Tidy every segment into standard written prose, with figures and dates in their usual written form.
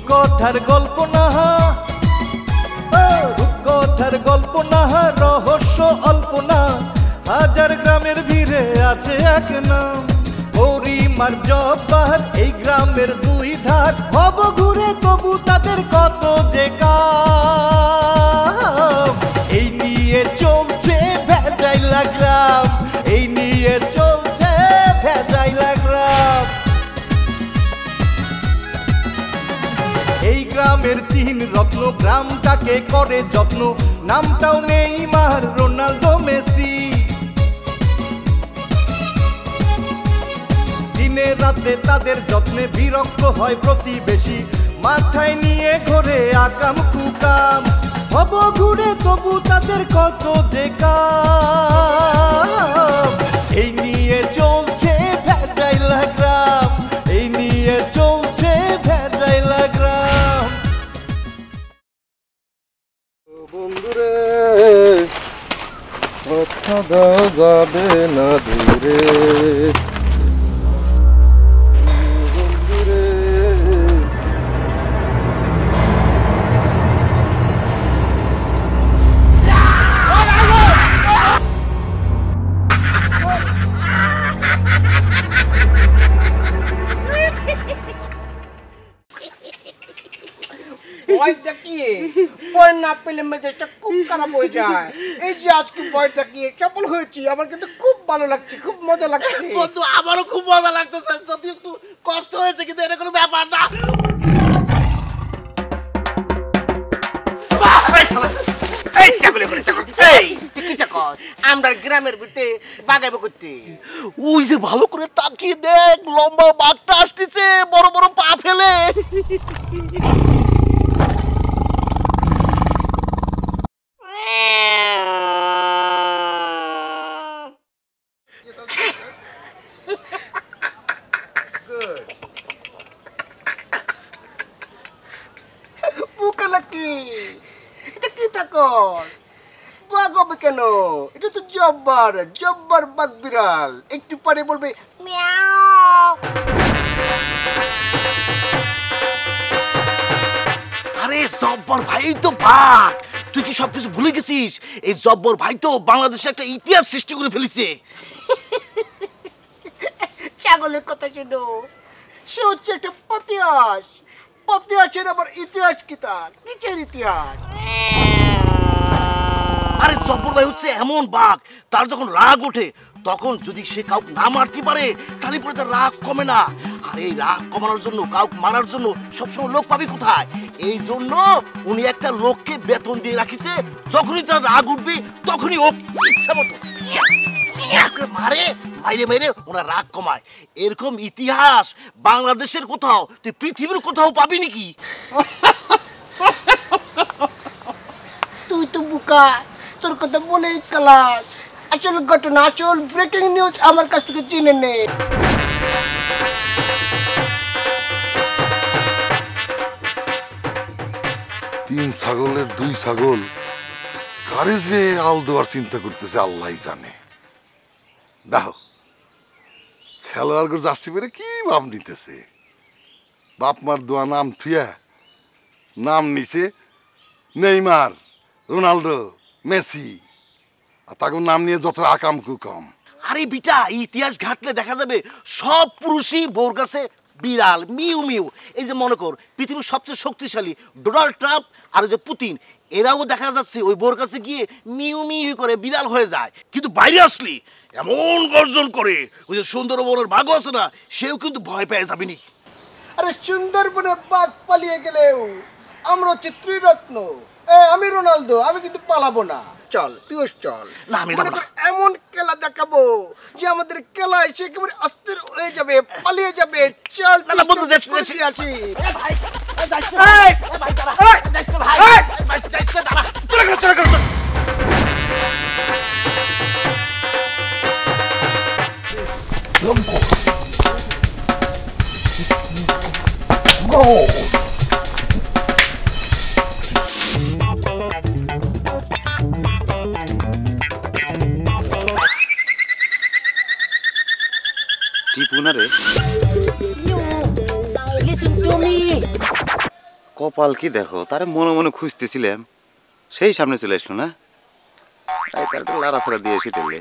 রূপকথার গল্প না, রূপকথার গল্প না, রহস্য অল্প না, হাজার গ্রামের ভিড়ে আছে এক নাম গৌরীমার জব্বার। এই গ্রামের দুই ধার হব ঘুরে তবু তাদের কত যে কাম। এই নিয়ে চলছে ভেজাইলা গ্রাম, এই নিয়ে চলছে ভেজাইলা গ্রাম। এই গ্রামের তিন রত্ন, গ্রামটাকে করে যত্ন, নামটাও নেইমার, রোনাল্ডো, মেসি। দিনে রাতে তাদের যত্নে বিরক্ত হয় প্রতিবেশী, মাথায় নিয়ে ঘোরে আকাম কুকাম। হব ঘুরে তবু তাদের কত যে কাম। এই নিয়ে চলছে ভেজাইলা গ্রাম, এই নিয়ে চলছে ভেজাইলা গ্রাম। বন্ধুরে কথা দাও যাবে না দূরে, না পেলে মেজাজটা খুব খারাপ হয়ে যায়। এই যে আজকে বয়টা কি সফল হয়েছি, আমার কিন্তু খুব ভালো লাগছে, খুব মজা লাগছে। বন্ধু আমারও খুব মজা লাগতেছে, যদি একটু কষ্ট হয়েছে কিন্তু এটা কোনো ব্যাপার না। আমরা গ্রামের ভিতরে বাগাইবো করতে, ওই যে ভালো করে তাকিয়ে দেখ, লম্বা বাঘটা আসতেছে বড় বড় পা ফেলে। কেন এটা তো জব্বার, জব্বার বাঘ বিড়াল, একটু পরে বলবে মিয়াও। আরে জব্বর ভাই তো বাঘ, তুই কি সবকিছু ভুলে গেছিস? এই জব্বর ভাই তো বাংলাদেশে একটা ইতিহাস সৃষ্টি করে ফেলেছে। ছাগলের কথা শুনো, সে হচ্ছে একটা ইতিহাস, ইতিহাসের আবার ইতিহাস কিতাব, কিসের ইতিহাস? আরে জব্বর ভাই হচ্ছে এমন বাঘ, তার যখন রাগ ওঠে তখন যদি সে কাউকে না মারতে পারে তাহলে পরে তার রাগ কমে না। আর এই রাগ কমানোর জন্য, কাউকে মারার জন্য সবসময় লোক পাবি কোথায়? এই জন্য উনি একটা লোককে বেতন দিয়ে রাখিছে, যখনই তার রাগ উঠবে তখনই ও ইচ্ছা মতো মারে, মাইরে মাইরে ওরা রাগ কমায়। এরকম ইতিহাস বাংলাদেশের কোথাও, তুই পৃথিবীর কোথাও পাবি নাকি? তুই তো বুকা, তোর কথা বলেই ক্লাস। আসল ঘটনা, আসল ব্রেকিং নিউজ আমার কাছ থেকে চিনে নে। তিন ছাগলের দুই ছাগল কারে যে আল দেওয়ার চিন্তা করতেছে আল্লাহ জানে। দেখো খেলোয়াড় জার্সি পেরে কি ভাব নিতেছে, বাপ মার দোয়া নাম থুয়া নাম নিছে নেইমার, রোনাল্ডো, মেসি, আর তাকে নাম নিয়ে যত আকাম কুকাম। আরে বিটা, ইতিহাস ঘাটলে দেখা যাবে সব পুরুষই বউর কাছে বিড়াল, মিউ মিউ। এই যে মনে কর পৃথিবীর সবচেয়ে শক্তিশালী ডোনাল্ড ট্রাম্প আর ওই যে পুতিন, এরাও দেখা যাচ্ছে ওই বউর কাছে গিয়ে মিউ মিউ করে বিড়াল হয়ে যায়। কিন্তু বাইরে আসলি এমন গর্জন করে, ওই যে সুন্দরবনের বাঘ আছে না, সেও কিন্তু ভয় পেয়ে যাবে নি। আরে সুন্দরবনের বাঘ পালিয়ে গেলেও আমরা হচ্ছে ত্রিরত্ন। আমি রোনাল্ডো, আমি কিন্তু পালাবো না। চল তুইও চল, না আমি যাব না। এমন খেলা দেখাবো যে আমাদের খেলা এসে একেবারে অস্থির হয়ে যাবে, পালিয়ে যাবে। চল না বন্ধু, যাচ্ছি আসি। ভাই Listen to me. কপাল কি দেখো, তারে মনে মনে খুঁজতেছিলাম, সেই সামনে চলে আসলো না, তাই তার একটা লাড়াছাড়া দিয়ে এসে দিলে।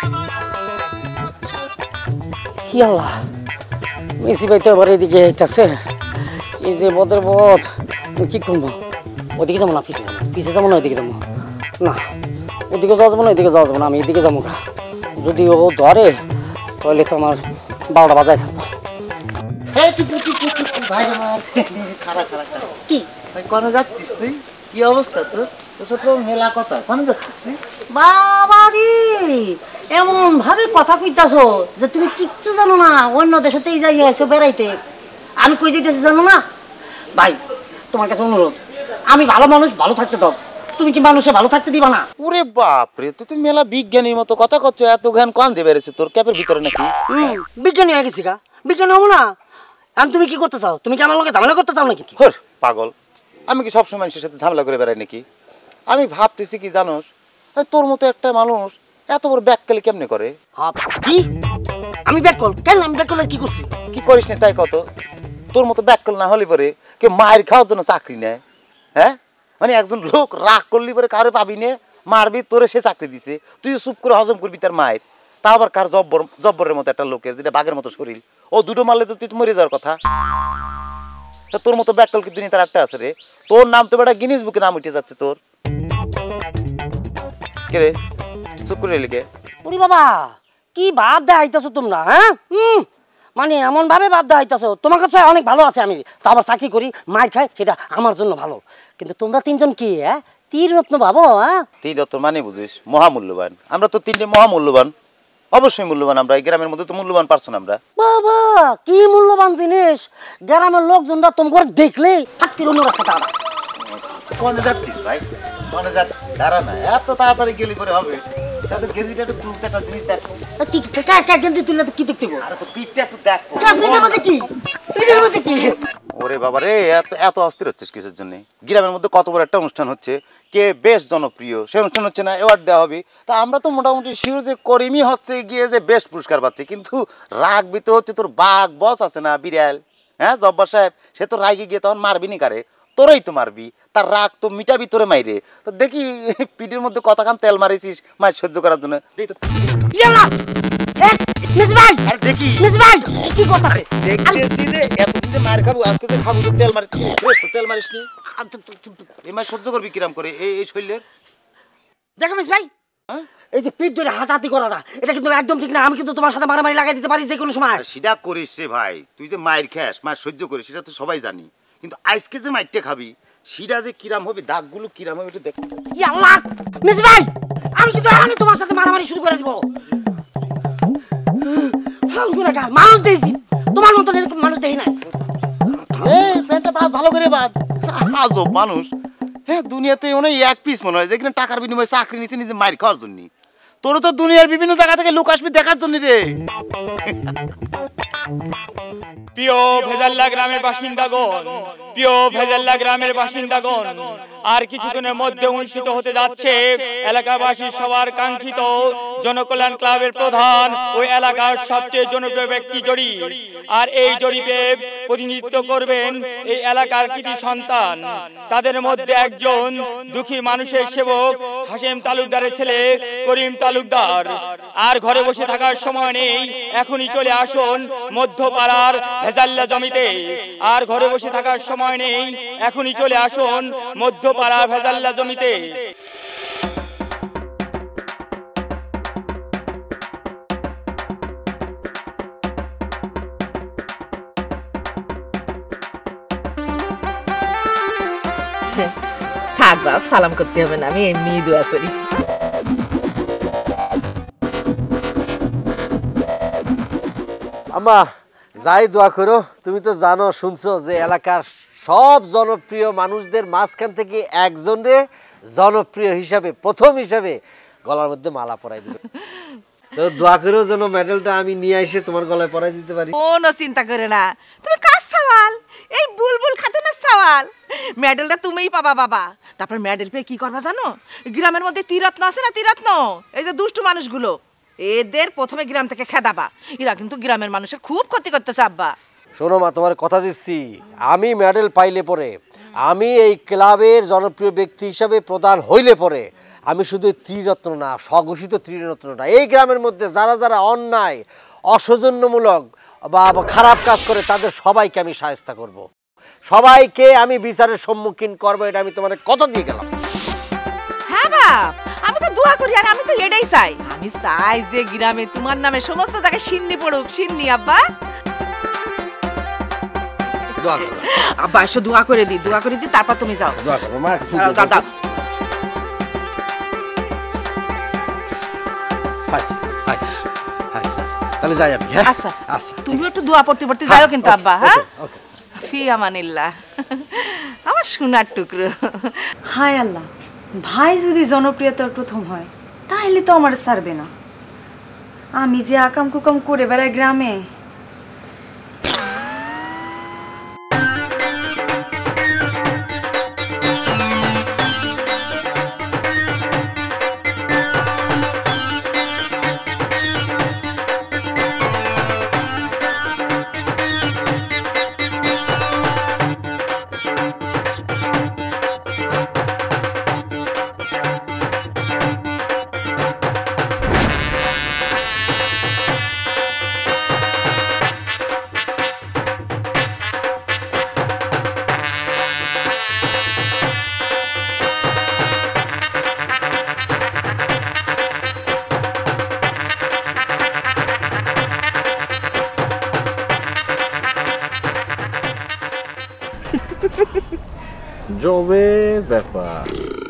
কি আল্লাহ, মেসি ভাই তো এবার এদিকে এইটাছে, এই যে বদের বধ, কি করবো? ওদিকে যাবো না, পিছিয়ে যাবো না, ওইদিকে যাবো না, ওদিকে যাওয়া যাবো না, এদিকে যাওয়া যাবো না, আমি এদিকে যাবো গা। যদি ও ধরে তাহলে তো আমার 12টা বাজায় ছাড়বো। কি কোন যাচ্ছিস তুই? কি অবস্থা তোর? তোর মেলা কথা, কোন যাচ্ছিস তুই? বাবা রে, এমন ভাবে কথা কইতাছো যে তুমি কিচ্ছু জানো না, অন্য দেশেতেই যাই আছো বেড়াইতে। আমি কই যাইতেছি জানো না? ভাই তোমার কাছে অনুরোধ, আমি ভালো মানুষ, ভালো থাকতে দাও, তুমি কি মানুষে ভালো থাকতে দিবা না? ওরে বাপ রে, তুই মেলা বিজ্ঞানীর মতো কথা করছো, এত জ্ঞান কোন দিয়ে বেড়েছে তোর ক্যাপের ভিতরে নাকি? বিজ্ঞানী হয়ে গেছি গা, বিজ্ঞানী হবো না? এখন তুমি কি করতে চাও? তুমি কি আমার লোকে ঝামেলা করতে চাও নাকি? হর পাগল, আমি কি সবসময় মানুষের সাথে ঝামেলা করে বেড়াই নাকি? আমি ভাবতেছি কি জানোস, তোর মতো একটা মানুষ এত বড় ব্যাককেলি কেমনে করে? কি আমি ব্যাককল? কেন আমি ব্যাককল কি করছি? কি করিস না তাই কত? তোর মতো ব্যাককল না হলে পরে কেউ মায়ের খাওয়ার জন্য চাকরি নেয়? হ্যাঁ, মানে একজন লোক রাগ করলি পরে কারো পাবি নে, মারবি, তোরে সে চাকরি দিছে, তুই চুপ করে হজম করবি তার মায়ের। তা আবার কার জব্বরের মতো একটা লোকের, যেটা বাঘের মতো শরীর, ও দুটো মারলে তো তুই মরে যাওয়ার কথা। তোর মতো ব্যাককল কি দুনিয়া তার একটা আছে রে? তোর নাম তো বেটা গিনিস বুকে নাম উঠে যাচ্ছে তোর। কে রে চুপ করে লিখে? ওরে বাবা, কি ভাব দেখাইতেছো তোমরা? হ্যাঁ, মানে এমন ভাবে ভাব দেখাইতেছো তোমার কাছে অনেক ভালো আছে, আমি তো আবার চাকরি করি, মার খাই, সেটা আমার জন্য ভালো। কিন্তু তোমরা তিনজন কি তীররত্ন ভাবো? হ্যাঁ, তীররত্ন মানে বুঝিস মহামূল্যবান। আমরা তো তিনটে মহামূল্যবান, অবশ্যই মূল্যবান। আমরা এই গ্রামের মধ্যে তো মূল্যবান পারছো না আমরা। বাবা কি মূল্যবান জিনিস, গ্রামের লোকজনরা তোমাকে দেখলে ফাটকির অন্য রাস্তা। কোনে যাচ্ছিস ভাই? কোনে যাচ্ছিস? দাঁড়া না, এত তাড়াতাড়ি গেলি করে হবে? তাদের গেঞ্জিটা একটু তুলতে, একটা জিনিস দেখ। গেঞ্জি তুললে তো কি দেখতে? আরে তো পিঠটা একটু দেখ। পিঠের মধ্যে কি? পিঠের মধ্যে কি? ওরে বাবা রে, এত অস্থির হচ্ছিস কিসের জন্য? গ্রামের মধ্যে কত বড় একটা অনুষ্ঠান হচ্ছে, কে বেশ জনপ্রিয়, সে অনুষ্ঠান হচ্ছে না, অ্যাওয়ার্ড দেওয়া হবে। তা আমরা তো মোটামুটি শিওর যে করিমই হচ্ছে গিয়ে যে বেস্ট পুরস্কার পাচ্ছে, কিন্তু রাগবি তো হচ্ছে তোর বাঘ বস আছে না, বিড়াল, হ্যাঁ জব্বার সাহেব, সে তো রাগে গিয়ে তখন মারবি নি কারে? তোরই তো মারবি, তার রাগ তো মিটাবি তোরে মাইরে। তো দেখি পিঠের মধ্যে কতখান তেল মারিছিস মাছ সহ্য করার জন্য। দেখি কি করতেছে? দেখতেছি যে এতদিন যে মার খাবো, আজকে যে খাবো তো তেল মারিস, তেল মারিস নি? এই মাছ সহ্য করবি কিরাম করে এই শরীরের? দেখো মিস ভাই, এই যে পিঠ ধরে হাতাহাতি করাটা, এটা কিন্তু একদম ঠিক না। আমি কিন্তু তোমার সাথে মারামারি লাগাই দিতে পারি যে কোনো সময়। সেটা করিস রে ভাই, তুই যে মায়ের খাস, মায়ের সহ্য করিস, সেটা তো সবাই জানি, কিন্তু আজকে যে মাইরটা খাবি সেটা যে কিরাম হবে, দাগগুলো কিরাম হবে একটু দেখ। আল্লাহ মিস ভাই, আমি কিন্তু এখনই তোমার সাথে মারামারি শুরু করে দিব। মানুষ দেখছি, তোমার মতন এরকম মানুষ দেখি নাই। প্যান্টটা বাদ ভালো করে বাদ। আজব মানুষ, হ্যাঁ দুনিয়াতে অনেক এক পিস মনে হয়, যেখানে টাকার বিনিময়ে চাকরি নিচ্ছে নিজে মাইর খাওয়ার জন্য। তোর তো দুনিয়ার বিভিন্ন জায়গা থেকে লোক আসবি দেখার জন্য রে। প্রিয় ভেজাল্লা গ্রামের বাসিন্দাগণ, প্রিয় ভেজাল্লা গ্রামের বাসিন্দাগণ, আর কিছুক্ষণের মধ্যে অনুষ্ঠিত হতে যাচ্ছে এলাকাবাসীর সবার কাঙ্ক্ষিত জনকল্যাণ ক্লাবের প্রধান ওই এলাকার সবচেয়ে জনপ্রিয় ব্যক্তি জরিপ। আর এই জরিপে প্রতিনিধিত্ব করবেন এই এলাকার কৃতি সন্তান। তাদের মধ্যে একজন দুঃখী মানুষের সেবক হাশেম তালুকদারের ছেলে করিম তালুকদার। আর ঘরে বসে থাকার সময় নেই, এখনই চলে আসুন মধ্যপাড়ার ভেজাল্লা জমিতে। আর ঘরে বসে থাকার সময় নেই, এখনই চলে আসুন মধ্যপাড়া ভেজাল্লা জমিতে। থাক বাপ, সালাম করতে হবে না, আমি এমনি দোয়া করি। আম্মা যাই দোয়া করো, তুমি তো জানো, শুনছো যে এলাকার সব জনপ্রিয় মানুষদের মাঝখান থেকে একজনরে জনপ্রিয় হিসাবে, প্রথম হিসাবে গলার মধ্যে মালা পরাই দিবে। তো দোয়া করো যেন মেডেলটা আমি নিয়ে এসে তোমার গলায় পরাই দিতে পারি। কোনো চিন্তা করে না, তুমি কার সওয়াল? এই বুলবুল খাতুনের সওয়াল। মেডেলটা তুমিই পাবা বাবা। তারপর মেডেল পেয়ে কি করবা জানো? গ্রামের মধ্যে তীরত্ন আছে না, তীরত্ন, এই যে দুষ্টু মানুষগুলো, এদের প্রথমে গ্রাম থেকে খেদাবা। এরা কিন্তু গ্রামের মানুষের খুব ক্ষতি করতেছে আব্বা। শোনো মা, তোমার কথা দিচ্ছি, আমি মেডেল পাইলে পরে আমি এই ক্লাবের জনপ্রিয় ব্যক্তি হিসাবে প্রধান হইলে পরে আমি শুধু ত্রিরত্ন না, স্বঘোষিত ত্রিরত্ন না, এই গ্রামের মধ্যে যারা যারা অন্যায় অসৌজন্যমূলক বা খারাপ কাজ করে তাদের সবাইকে আমি শায়েস্তা করব, সবাইকে আমি বিচারের সম্মুখীন করব, এটা আমি তোমাদের কথা দিয়ে গেলাম। হ্যাঁ বাপ, আমি তো দোয়া করি আর আমি তো এটাই চাই। আমি চাই যে গ্রামে তোমার নামে সমস্ত জায়গায় সিন্নি পড়ুক, সিন্নি আব্বা। আব্বা এসে দোয়া করে দি, তারপর তুমি যাও। দোয়া করো মা। দাদা তাহলে যাই আমি। আচ্ছা আচ্ছা, তুমি একটু দোয়া পড়তে পড়তে যাও কিন্তু আব্বা। হ্যাঁ, ফি আমানিল্লাহ, আমার সোনার টুকরো। হায় আল্লাহ, ভাই যদি জনপ্রিয়তার প্রথম হয় তাহলে তো আমার ছাড়বে না। আমি যে আকাম কুকাম করে বেড়াই গ্রামে। জবে ব্যাপার,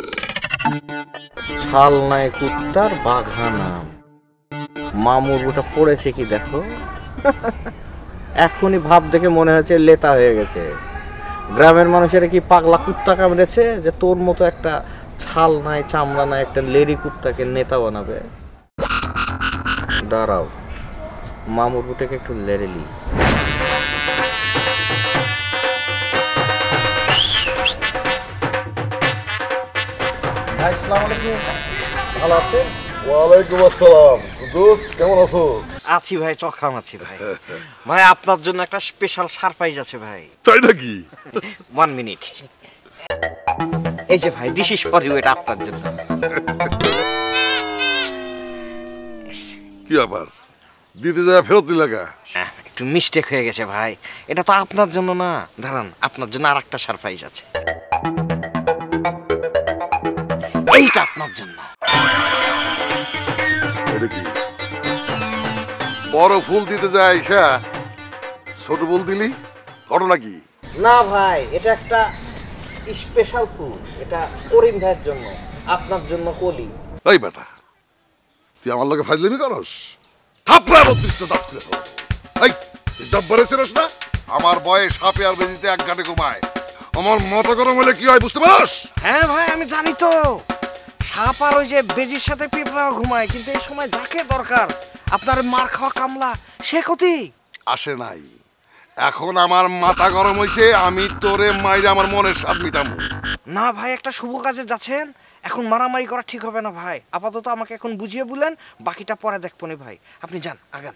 শাল নাই কুত্তার বাঘা নাম। মামুর ওটা পড়েছে কি দেখো, এখনই ভাব দেখে মনে হচ্ছে লেতা হয়ে গেছে। গ্রামের মানুষেরা কি পাগলা কুত্তা কামড়েছে যে তোর মতো একটা ছাল নাই চামড়া নাই একটা লেরি কুত্তাকে নেতা বানাবে? দাঁড়াও, মামুর বুটাকে একটু লেরেলি। ভাই আসসালামু আলাইকুম, ভালো আছেন? ওয়ালাইকুম আসসালাম। দোস্ত কেমন আছো? আছি ভাই, চখাম আছি ভাই। ভাই আপনার জন্য একটা স্পেশাল সারপ্রাইজ আছে ভাই। তাই নাকি? 1 মিনিট। এই যে ভাই, দিস ইজ ফর ইউ, এটা আপনার জন্য। কি আবার দিতে যায় ফেরত লাগা? একটু মিস্টেক হয়ে গেছে ভাই, এটা তো আপনার জন্য না। দাঁড়ান, আপনার জন্য আরেকটা সারপ্রাইজ আছে, এইটা আপনার জন্য। বড় ফুল দিতে যায় ঈশা, ছোট ফুল দিলি, ঘটনা কি? না ভাই, এটা একটা স্পেশাল ফুল, এটা করিম ভাইয়ের জন্য, আপনার জন্য কলি। এই বেটা, তুই আমার লগে ফাজলামি করস? থাপড়া 32টা দাঁত খুলে ফেল। এই জব্বরে ছিলস না? আমার বয়স সাপে আর বেজিতে এক ঘাটে ঘুমায়। আমার মাথা গরম হলে কি হয় বুঝতে পারস? হ্যাঁ ভাই, আমি জানি তো। সাপ আর ওই যে বেজির সাথে পিঁপড়াও ঘুমায়, কিন্তু এই সময় যাকে দরকার আপনার মার খাওয়া কামলা, সে ক্ষতি আসে নাই। এখন আমার মাথা গরম হইছে, আমি তোরে মাইরে আমার মনের স্বাদ মিটামু। না ভাই, একটা শুভ কাজে যাচ্ছেন, এখন মারামারি করা ঠিক হবে না ভাই। আপাতত আমাকে এখন বুঝিয়ে বলেন, বাকিটা পরে দেখবনি ভাই। আপনি যান, আগান।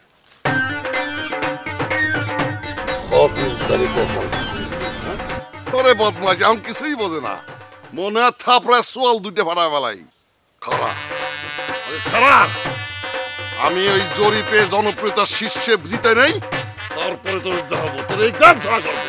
তোরে বদমাশ, আমি কিছুই বোঝে না। মনে হয় থাপড়ায় সোয়াল দুইটা ফাটা বেলাই। খারাপ খারাপ, আমি ওই জরিপে জনপ্রিয়তার শীর্ষে জিতে নেই, তারপরে তোর দেখাবো তোর এই গান ছাড়া করবো।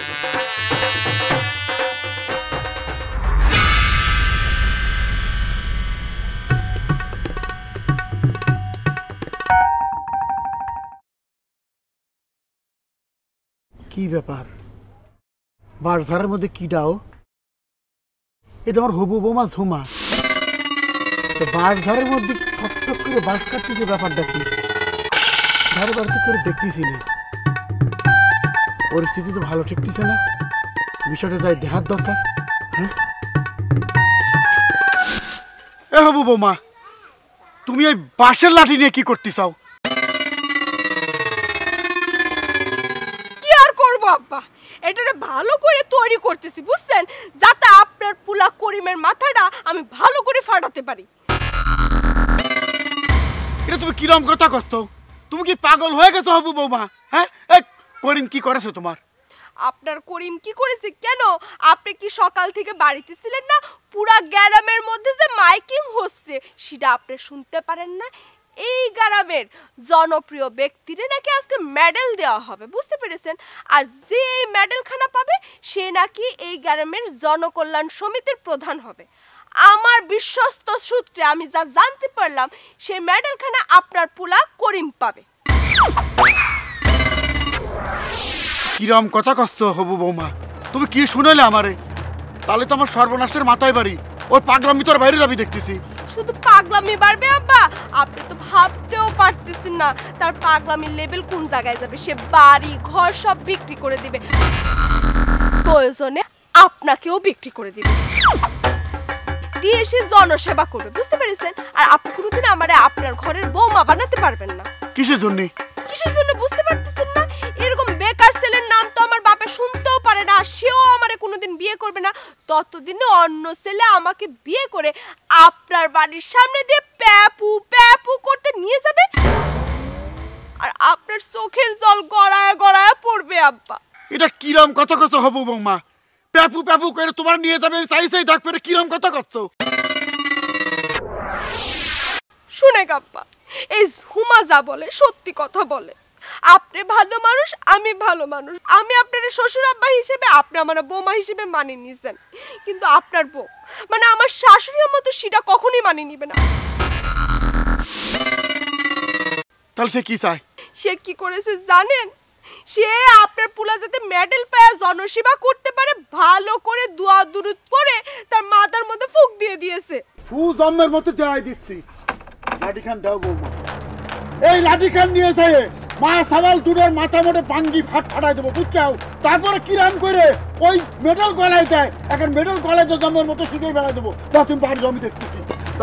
কি ব্যাপার, বাঁশঝাড়ের মধ্যে কি ডাও? এ তো আমার হবু বৌমা ঝুমা। বাঁশঝাড়ের মধ্যে ঠকঠক করে বাঁশ কাটতেছে, ব্যাপারটা কি? ধারে বাড়তে করে দেখতেছি না, পরিস্থিতি তো ভালো ঠেকতেছে না। বিষয়টা যাই দেখার দরকার। হ্যাঁ, এ হবু বৌমা, তুমি এই বাঁশের লাঠি নিয়ে কি করতে চাও? কি আর করবো আব্বা, এটা ভালো করে তৈরি করতেছি বুঝছেন, যাতে আপনার পুলা করিমের মাথাটা আমি ভালো করে ফাটাতে পারি। এটা তুমি কিরম কথা করছো? তুমি কি পাগল হয়ে গেছো হবু বৌমা? হ্যাঁ, করিম কি করেছো তোমার? আপনার করিম কি করেছে? কেন আপনি কি সকাল থেকে বাড়িতে ছিলেন না? পুরা গ্রামের মধ্যে যে মাইকিং হচ্ছে সেটা আপনি শুনতে পারেন না? এই গ্রামের জনপ্রিয় ব্যক্তিরে নাকি আজকে মেডেল দেওয়া হবে, বুঝতে পেরেছেন? আর যে এই মেডেলখানা পাবে সে নাকি এই গ্রামের জনকল্যাণ সমিতির প্রধান হবে। আমার বিশ্বস্ত সূত্রে আমি যা জানতে পারলাম সেই মেডেলখানা আপনার পোলা করিম পাবে। কিরম কথা কষ্ট হবু বৌমা, তুমি কি শুনাইলে আমারে? তাহলে তো আমার সর্বনাশের মাথায় বাড়ি, ওর পাগলামি তোর বাইরে যাবি দেখতেছি। শুধু পাগলামি বাড়বে আব্বা, আপনি তো ভাবতেও পারতেছেন না তার পাগলামির লেভেল কোন জায়গায় যাবে। সে বাড়ি ঘর সব বিক্রি করে দিবে, প্রয়োজনে আপনাকেও বিক্রি করে দিবে, দিয়ে সে জনসেবা করবে, বুঝতে পেরেছেন? আর আপনি কোনোদিন আমারে আপনার ঘরের বৌমা বানাতে পারবেন না। কিসের জন্য? কিসের জন্য বুঝতে পারতেছেন না? এরকম বেকার ছেলের নাম তো আমার বাপে শুনতেও পারে না, সেও আমারে কোনোদিন বিয়ে করবে না। ততদিনে অন্য ছেলে আমাকে বিয়ে করে আপনার বাড়ির সামনে দিয়ে প্যাপু প্যাপু করতে নিয়ে যাবে, আর আপনার চোখের জল গড়ায় গড়ায় পড়বে আব্বা। এটা কিরম কথা কত হবু বৌমা? প্যাপু প্যাপু করে তোমার নিয়ে যাবে, চাই চাই ডাক পেরে কিরম কথা কত? শুনে আব্বা, এই ঝুমা যা বলে সত্যি কথা বলে। আপনি ভালো মানুষ, আমি ভালো মানুষ। আমি আপনার শ্বশুর আব্বা হিসেবে, আপনি আমার বৌমা হিসেবে মানিয়ে নিয়েছেন, কিন্তু আপনার বউ মানে আমার শাশুড়ির মতো সেটা কখনোই মানিয়ে নিবে না। তাহলে সে কি চায়? সে কি করেছে জানেন? সে আপনার পোলা যাতে মেডেল পায় জনসেবা করতে পারে ভালো করে দোয়া দুরুদ পড়ে তার মাথার মধ্যে ফুক দিয়ে দিয়েছে। ফু জম্মের মতো যাই দিচ্ছি। লাঠি খান দাও বৌমা, এই লাঠি খান নিয়ে যায় মা সাবাল দুটোর মাথা মোটে পাঙ্গি ফাটাই দেবো, বুঝছাও? তারপরে কিরাম করে ওই মেডেল গলায় দেয়, এখন মেডেল গলায় তো জম্মের মতো শিখে বেড়াই দেবো। তা তুমি বাড়ি জমি দেখতেছি।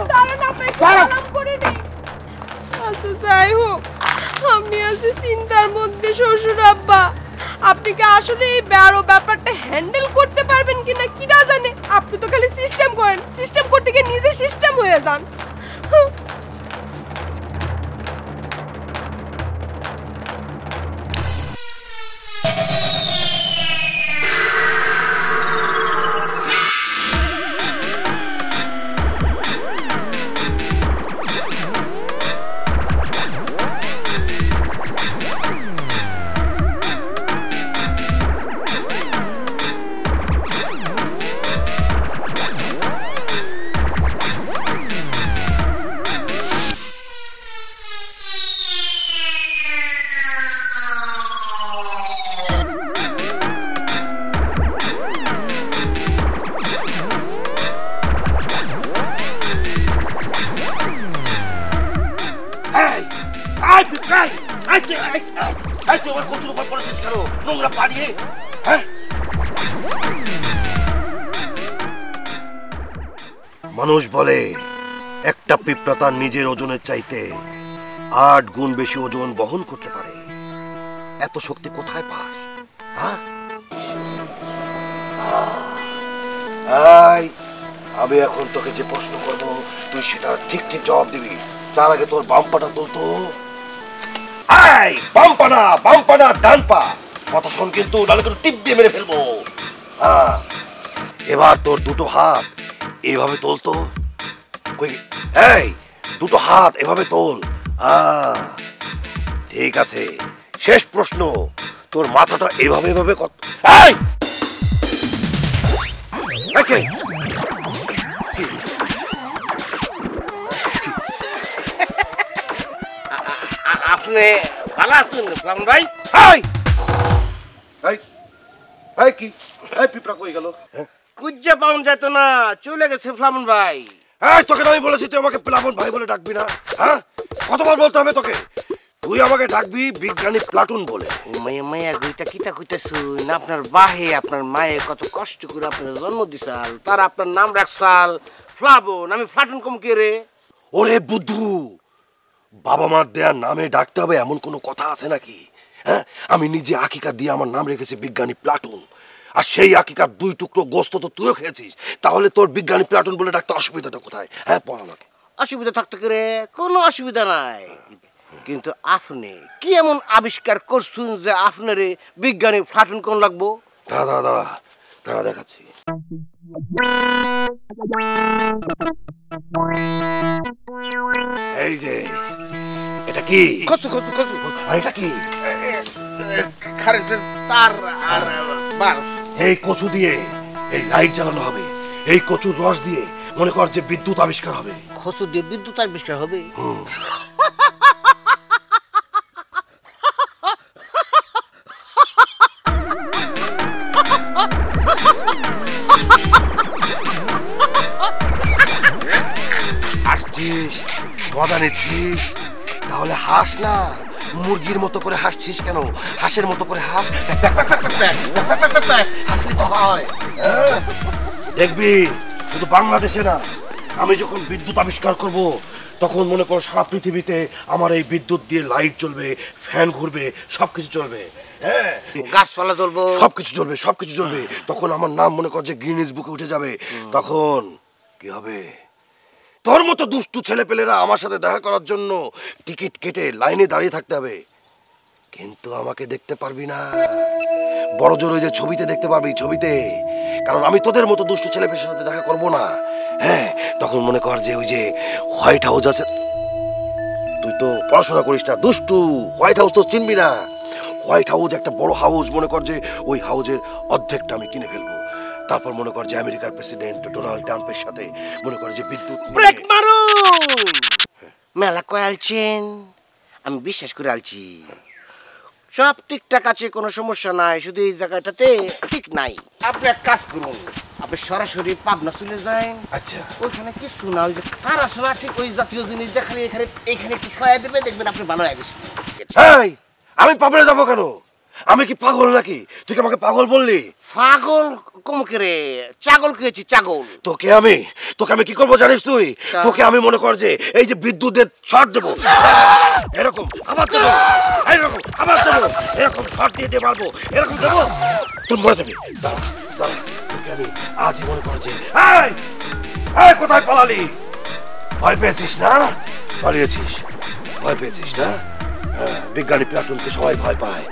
আচ্ছা যাই হোক, আমি আছি চিন্তার মধ্যে শ্বশুর আব্বা। আপনি কি আসলে এই বড় ব্যাপারটা হ্যান্ডেল করতে পারবেন কিনা কি না জানে। আপনি তো খালি সিস্টেম করেন, সিস্টেম করতে গিয়ে নিজে সিস্টেম হয়ে যান। মানুষ বলে একটা পিঁপড়া তার নিজের ওজনের চাইতে 8 গুণ বেশি ওজন বহন করতে পারে। এত শক্তি কোথায় পাস? আমি এখন তোকে যে প্রশ্ন করবো তুই সেটা ঠিক ঠিক জবাব দিবি। তার আগে তোর বাম পাটা তুলতো। বাম পা না, বাম পা না, ডান পা। কথা শোন কিন্তু, নাহলে কিন্তু টিপ দিয়ে মেরে ফেলবো। এবার তোর দুটো হাত এভাবে তোলতো। এই দুটো হাত এভাবে তোল। ঠিক আছে, শেষ প্রশ্ন, তোর মাথাটা এভাবে এভাবে কর। আপনি ভালো আছেন ফ্লামন ভাই? কি এই পিঁপড়া কই গেল? কুজ্জা পাউন যেত না, চলে গেছে ফ্লামন ভাই। তোকে আমি বলেছি তুই আমাকে প্লাবন ভাই বলে ডাকবি না। কতবার বলতে হবে তোকে? তুই আমাকে ডাকবি বিজ্ঞানী প্লাটুন বলে। মায়া মায়া গইতা কিতা কইতা শুন, আপনার বাহে আপনার মায়ে কত কষ্ট করে আপনার জন্ম দিছাল, তার আপনার নাম রাখছাল প্লাবন। আমি প্লাটুন কম কে রে? ওরে বুদ্ধু, বাবা মার দেয়ার নামে ডাকতে হবে এমন কোনো কথা আছে নাকি? আমি নিজে আকিকা দিয়ে আমার নাম রেখেছি বিজ্ঞানী প্লাটুন, আর সেই আকিকার 2 টুকরো গোস্ত তো তুইও খেয়েছিস। তাহলে তোর বিজ্ঞানী প্লাটুন বলে ডাকতে অসুবিধাটা কোথায়? বল আমাকে। অসুবিধা থাকতে করে কোনো অসুবিধা নাই, কিন্তু আপনি কি এমন আবিষ্কার করছুন যে আপনারে বিজ্ঞানী ফ্লাটুন কোন লাগবো? দাঁড়া দাঁড়া দাঁড়া দাঁড়া দেখাচ্ছি। এই যে এটা কি? কচু কচু কচু। আর এটা কি? কারেন্টের তার আর বাল্ব। এই কচু দিয়ে এই লাইট জ্বালানো হবে। এই কচুর রস দিয়ে মনে কর যে বিদ্যুৎ আবিষ্কার হবে। কচু দিয়ে বিদ্যুৎ আবিষ্কার হবে? হাসছিস, মজা নিচ্ছিস? তাহলে হাস না, মুরগির মতো করে হাসছিস কেন? হাঁসের মতো করে হাস, হাসলে তো হয়। দেখবি শুধু বাংলাদেশে না, আমি যখন বিদ্যুৎ আবিষ্কার করব তখন মনে কর সারা পৃথিবীতে আমার এই বিদ্যুৎ দিয়ে লাইট জ্বলবে, ফ্যান ঘুরবে, সবকিছু চলবে। হ্যাঁ, গাছপালা জ্বলবে, সবকিছু জ্বলবে, সবকিছু জ্বলবে। তখন আমার নাম মনে কর যে গিনেস বুকে উঠে যাবে। তখন কি হবে? তোর মতো দুষ্টু ছেলেপেলেরা আমার সাথে দেখা করার জন্য টিকিট কেটে লাইনে দাঁড়িয়ে থাকতে হবে, কিন্তু আমাকে দেখতে পারবি না। বড় জোর ওই যে ছবিতে দেখতে পারবি, ছবিতে। কারণ আমি তোদের মতো দুষ্টু ছেলেপেলের সাথে দেখা করব না। হ্যাঁ, তখন মনে কর যে ওই যে হোয়াইট হাউস আছে, তুই তো পড়াশোনা করিস না, দুষ্টু। হোয়াইট হাউস তো চিনবি না। হোয়াইট হাউস একটা বড় হাউস, মনে কর যে ওই হাউসের অর্ধেকটা আমি কিনে ফেলবো। তারপর মনে কর যে আমেরিকার প্রেসিডেন্ট ডোনাল্ড ট্রাম্পের সাথে মনে কর যে বিদ্যুৎ ব্রেক মারুন। মেলা কয়ে আলছেন, আমি বিশ্বাস করে আলছি। সব ঠিকঠাক আছে, কোনো সমস্যা নাই, শুধু এই জায়গাটাতে ঠিক নাই। আপনি এক কাজ করুন, আপনি সরাসরি পাবনা চলে যান। আচ্ছা, ওইখানে কিছু না, ওই যে কার আসলে ঠিক ওই জাতীয় জিনিস দেখালে এখানে এইখানে একটু খাওয়া দেবে, দেখবেন আপনি ভালো হয়ে গেছেন। আমি পাবনা যাবো কেন? আমি কি পাগল নাকি? তুই আমাকে পাগল বললি? পাগল কমকে রে, ছাগল খেয়েছি, ছাগল। তোকে আমি কি করবো জানিস তুই? তোকে আমি মনে কর যে এই যে বিদ্যুতের শর্ট দেবো, এরকম আবার দেবো, এরকম আবার দেবো, এরকম শর্ট দিয়ে দিয়ে মারবো, এরকম দেবো, তুই মরে যাবি। তোকে আমি আজই মনে কর যে কোথায় পালালি? ভয় পেয়েছিস না? পালিয়েছিস, ভয় পেয়েছিস না? বিজ্ঞানী প্লাটুনকে সবাই ভয় পায়।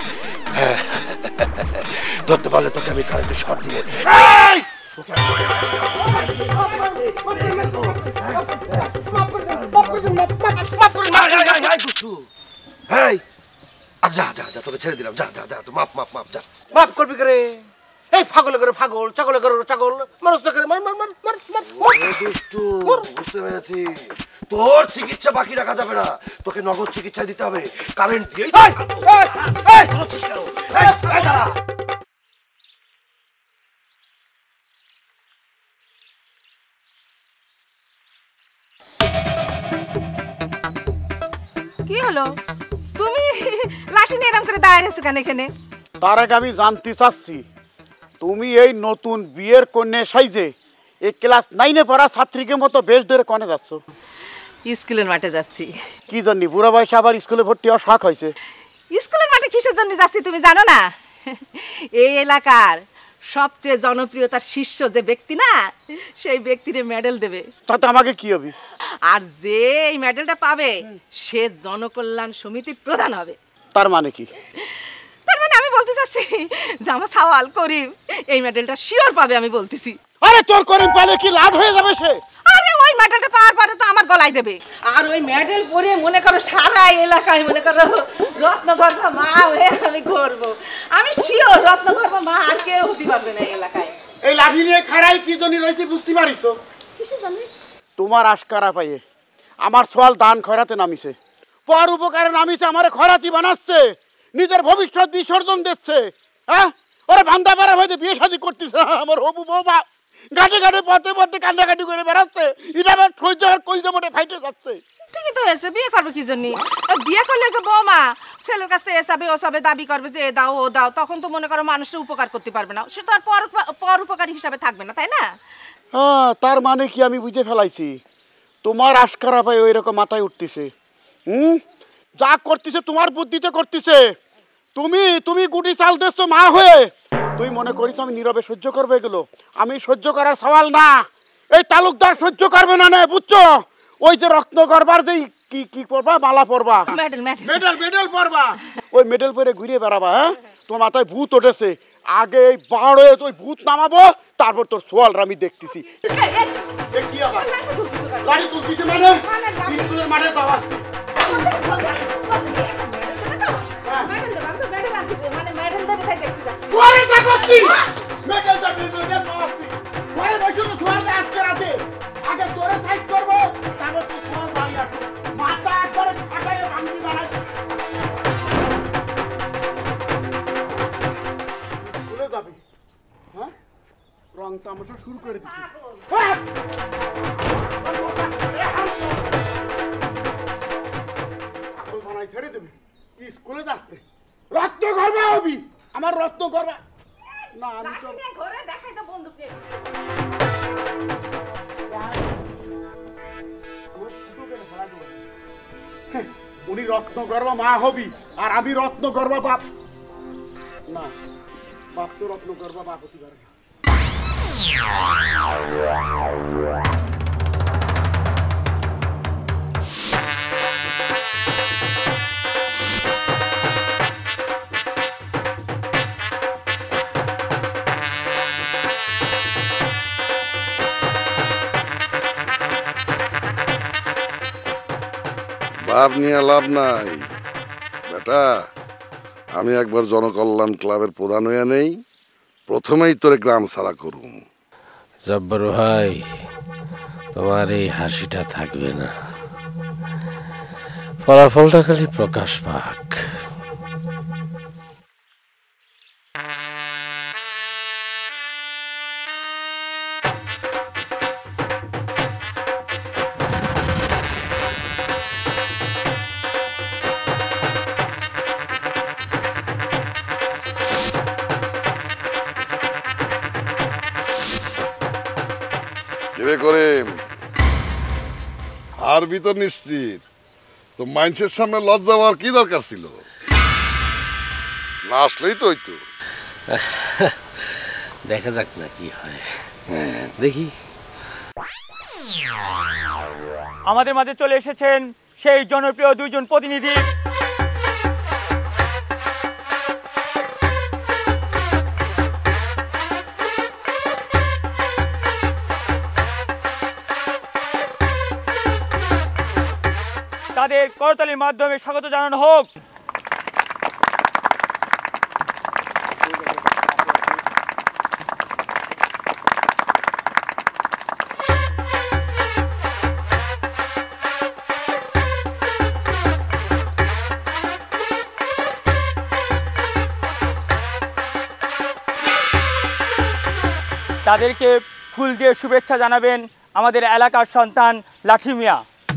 ধরতে পারলে তোকে আমি কারেন্টের শর্ট দিয়ে তোকে ছেড়ে দিলাম। যা যা যা, মাপ মাপ মাপ, যা। মাপ করবি করে? এই পাগল করে পাগল, ছাগল করে ছাগল, মানুষ না করে মার মার মার মার মার। দুষ্টু, বুঝতে পেরেছি। তোর চিকিৎসা বাকি রাখা যাবে না, তোকে নগদ চিকিৎসা দিতে হবে কারেন্ট দিয়ে। কি হলো? তুমি লাঠি নিয়ে এরকম করে দাঁড়িয়ে আছো কেন এখানে? তার আগে আমি জানতে চাচ্ছি, তুমি এই নতুন বিয়ের কন্যা সাইজে এই ক্লাস 9-এ পড়া ছাত্রীকে মতো বেশ ধরে কনে যাচ্ছ? স্কুলের মাঠে যাচ্ছি। কি জানি বুড়া বয়সে আবার স্কুলে ভর্তি হওয়ার শখ হয়েছে? স্কুলের মাঠে কিসের জন্য যাচ্ছি তুমি জানো না? এই এলাকার সবচেয়ে জনপ্রিয়তার শীর্ষ যে ব্যক্তি না, সেই ব্যক্তিরে মেডেল দেবে। তাতে আমাকে কি হবে? আর যে এই মেডেলটা পাবে সে জনকল্যাণ সমিতির প্রধান হবে। তার মানে কি? তার মানে আমি বলতে চাচ্ছি যে আমার সওয়াল করিম এই মেডেলটা শিওর পাবে, আমি বলতেছি। আরে তোর করিম পালে কি লাভ হয়ে যাবে সে? আরে ওই মেডেলটা পাওয়ার পরে তো আমার গলায় দেবে। আর ওই মেডেল পরে মনে করো সারা এলাকায় মনে করো রত্নগর্ভা মা হয়ে আমি ঘুরবো। আমি শিওর রত্নগর্ভা মা আর কেউ হতে পারবে না এই এলাকায়। এই লাঠি নিয়ে খাড়াই কি জন্য রয়েছে বুঝতে পারিস? কিসে জানি তোমার আশকারা পাইয়ে আমার সোয়াল দান খয়রাতে নামিছে, পর উপকারে নামিছে, আমার খয়রাতি বানাচ্ছে, নিজের ভবিষ্যৎ বিসর্জন দিচ্ছে। হ্যাঁ, ওরা বান্দা পাড়া হয়েছে বিয়ে শাদী করতেছে, আমার হবু বৌমা ঘাটে ঘাটে পথে পথে কান্দাকাটি করে বেড়াচ্ছে। এটা আমার সহ্য আর কলজা মোটে ফাইটে যাচ্ছে। ঠিকই তো হয়েছে, বিয়ে করবে কি জন্য? বিয়ে করলে যে বৌমা ছেলের কাছ থেকে এসাবে ওসাবে দাবি করবে যে এ দাও ও দাও, তখন তো মনে করো মানুষের উপকার করতে পারবে না, সে তো আর পর উপকারী হিসাবে থাকবে না, তাই না? হ্যাঁ, তার মানে কি আমি বুঝে ফেলাইছি তোমার আশকারা পাই ওই রকম মাথায় উঠতেছে। যা করতেছে তোমার বুদ্ধিতে করতেছে। তুমি গুটি চাল দেশ তো মা হয়ে তুই মনে করিস আমি নীরবে সহ্য করবে এগুলো? আমি সহ্য করার সওয়াল না, এই তালুকদার সহ্য করবে না, না বুঝছো? ওই যে রত্নগর্ভার যেই কি কি পরবা? মালা পরবা, মেডেল মেডেল মেডেল মেডেল পরবা। ওই মেডেল পরে ঘুরে বেড়াবা। হ্যাঁ, তোমার মাথায় ভূত উঠেছে। আগে এই বাড়ে ওই ভূত নামাবো, তারপর তোর সোয়ালরা আমি দেখতেছি। কি আবার গাড়ি তুলতেছে মানে স্কুলের মাঠে দাও আসছে। পরে দেখো কি মেডেল দেবে, মেডেল পাওয়াচ্ছি। পরে বসে তো সোয়ালটা আজকে রাতে আগে তোরে সাইড করবো, তারপর তুই সোয়াল বাড়ি আসবে। মাথা একবারে ফাটাইয়ে ভাঙি বানাই ভুলে যাবি। হ্যাঁ, রং তামাশা শুরু করে দিচ্ছি। বানাই ছেড়ে দেবে স্কুলে যাচ্ছে। রত্ন গর্বা হবি, আমার রত্ন গর্বা না। আমি তো ঘরে দেখাই তো বন্দুক নিয়ে উনি রত্ন গর্বা মা হবি, আর আমি রত্ন গর্বা বাপ না। বাপ তো রত্ন গর্বা বাপ হতে পারে না। বাপ নিয়ে লাভ নাই বেটা। আমি একবার জনকল্যাণ ক্লাবের প্রধান হয়ে নেই, প্রথমেই তোরে গ্রাম ছাড়া করুম। জব্বর ভাই, তোমার এই হাসিটা থাকবে না, ফলাফলটা খালি প্রকাশ পাক। করে আর ভিতর নিশ্চিত তো মানুষের সামনে লজ্জা হওয়ার কি দরকার ছিল? না আসলেই তো হইতো। দেখা যাক না কি হয়, দেখি। আমাদের মাঝে চলে এসেছেন সেই জনপ্রিয় দুইজন প্রতিনিধি। তাদের করতালির মাধ্যমে স্বাগত জানানো হোক। তাদেরকে ফুল দিয়ে শুভেচ্ছা জানাবেন আমাদের এলাকার সন্তান লাঠি মিয়া।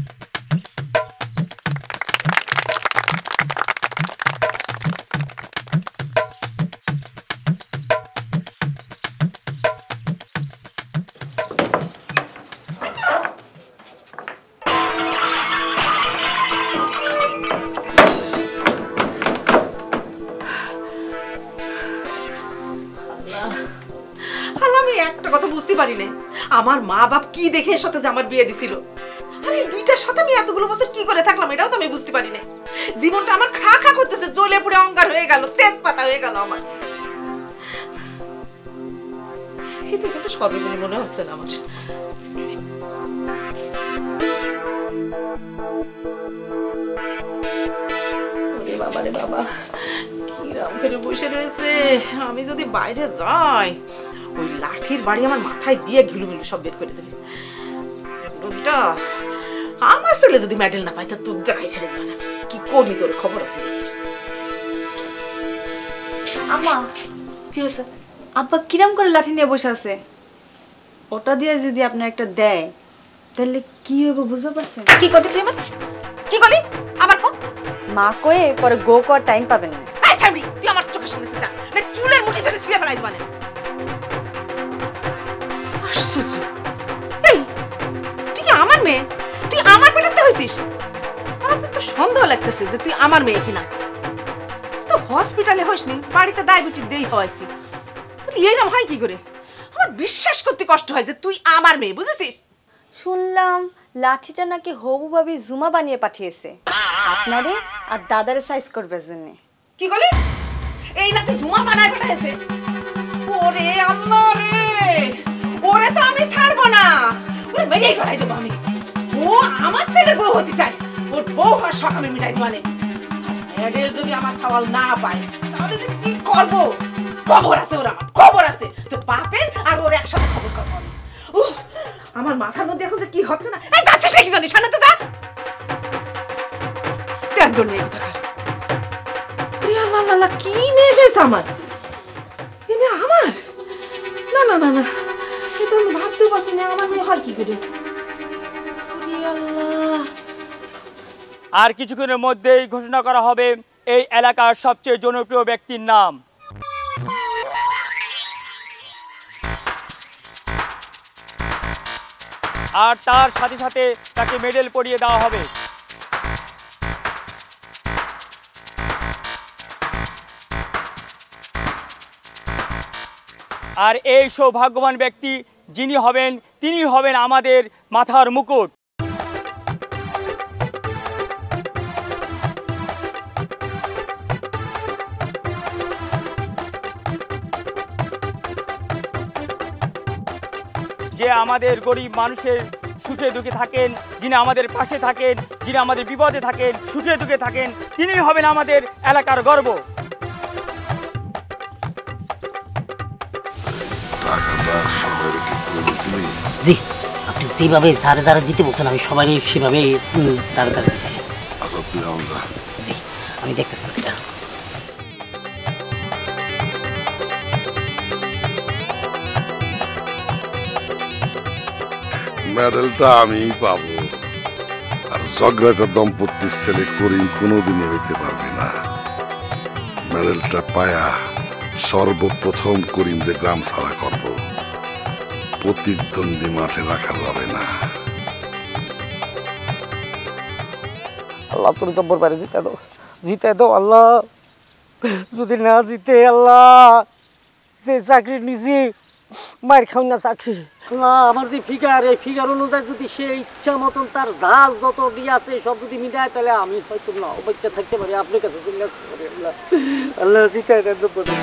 আমি একটা কথা বুঝতে পারি না, আমার মা বাপ কি দেখে এর সাথে যে আমার বিয়ে দিছিল। আরে দুইটার সাথে আমি এতগুলো বছর কি করে থাকলাম এটাও তো আমি বুঝতে পারি না। জীবনটা আমার খা খা করতেছে, জ্বলে পুড়ে অঙ্গার হয়ে গেল, তেজপাতা হয়ে গেল আমার। এটা কিন্তু সর্বগুলো মনে হচ্ছে না আমার। ওরে বাবা রে বাবা, কিরাম করে বসে রয়েছে। আমি যদি বাইরে যাই ওই লাঠির বাড়ি আমার মাথায় দিয়ে ঘিলুমিলু সব বের করে দেবে। রবিটা আমার ছেলে যদি মেডেল না পাই তা দুধ দেখাই ছেড়ে দেবে না। কি করি তোর খবর আছে? আম্মা, কি হয়েছে? আব্বা কিরাম করে লাঠি নিয়ে বসে আছে? ওটা দিয়ে যদি আপনার একটা দেয় তাহলে কি হবে বুঝতে পারছেন? কি করতে তুই আমার? কি করলি? আবার কো? মা কয়ে পরে গো কর টাইম পাবেন না। এই সামরি, তুই আমার চোখের সামনে যা, না চুলের মুঠি ধরে ছিঁড়ে ফেলাই দিবানে। আশ্চর্য। এই তুই আমার মেয়ে, তুই আমার পেটাতে হইছিস? আমার তো সন্দেহ লাগতেছে যে তুই আমার মেয়ে কিনা। তুই তো হসপিটালে হইসনি, বাড়িতে ডায়াবেটিস দেই হওয়াইছি। তুই এইরকম হয় কি করে? আমার বিশ্বাস করতে কষ্ট হয় যে তুই আমার মেয়ে, বুঝেছিস? শুনলাম লাঠিটা নাকি হবু ভাবি জুমা বানিয়ে পাঠিয়েছে আপনারে আর দাদারে সাইজ করবার জন্য। কি বলি? এই লাঠি জুমা বানায় পাঠাইছে? ওরে আল্লাহ রে, ওরে তো আমি ছাড়বো না, ওরে মেরেই ফেলাই দেবো আমি। ও আমার ছেলের বউ হতে চাই, ওর বউ হওয়ার শখ আমি মিটাই দেবো। এডেল যদি আমার সওয়াল না পায় তাহলে যে কি করবো? খবর আছে ওর, আমার খবর আছে। তো বাপের আর ওর একসাথে খবর করবো আমি। আমার মাথার মধ্যে এখন যে কি হচ্ছে না। এই যাচ্ছিস নাকি জানি? সামনে তো যা। তেন্দর মেয়ে কোথাকার। আল্লাহ, কি মেয়ে হয়েছে আমার? এই মেয়ে আমার? না না না না, এটা আমি ভাবতেও পারছি না। আমার মেয়ে হয় কি করে? আর কিছুক্ষণের মধ্যেই ঘোষণা করা হবে এই এলাকার সবচেয়ে জনপ্রিয় ব্যক্তির নাম। আর তার সাথে সাথে তাকে মেডেল পরিয়ে দেওয়া হবে। আর এই সৌভাগ্যবান ব্যক্তি যিনি হবেন তিনি হবেন আমাদের মাথার মুকুট। যে আমাদের গরিব মানুষের সুখে দুঃখে থাকেন, যিনি আমাদের পাশে থাকেন, যিনি আমাদের বিপদে থাকেন, সুখে দুঃখে থাকেন, তিনি হবেন আমাদের এলাকার গর্ব। জি, আপনি যেভাবে যারা যারা দিতে বলছেন আমি সবাই সেভাবে তারা তারা দিচ্ছি। জি, আমি দেখতেছি বাকিটা। মেডেলটা আমিই পাবো, আর ঝগড়াটা দম্পতির ছেলে করিম কোনোদিনই হইতে পারবে না। মেডেলটা পায়া সর্বপ্রথম করিমদের গ্রাম ছাড়া করব, প্রতিদ্বন্দ্বী মাঠে রাখা যাবে না। আল্লাহ তোর জব্বর পারে জিতে দাও, জিতে দাও আল্লাহ। যদি না জিতে আল্লাহ, যে চাকরি নিছি মায়ের খাও না চাকরি। আমার যে ফিগার, এই ফিগার অনুযায়ী যদি সে ইচ্ছা মতন তার ঝাল যত দিয়ে আছে সব যদি মিটায়, তাহলে আমি হয়তো না বাচ্চা থাকতে পারি। আপনার কাছে আল্লাহ জিতে দেন।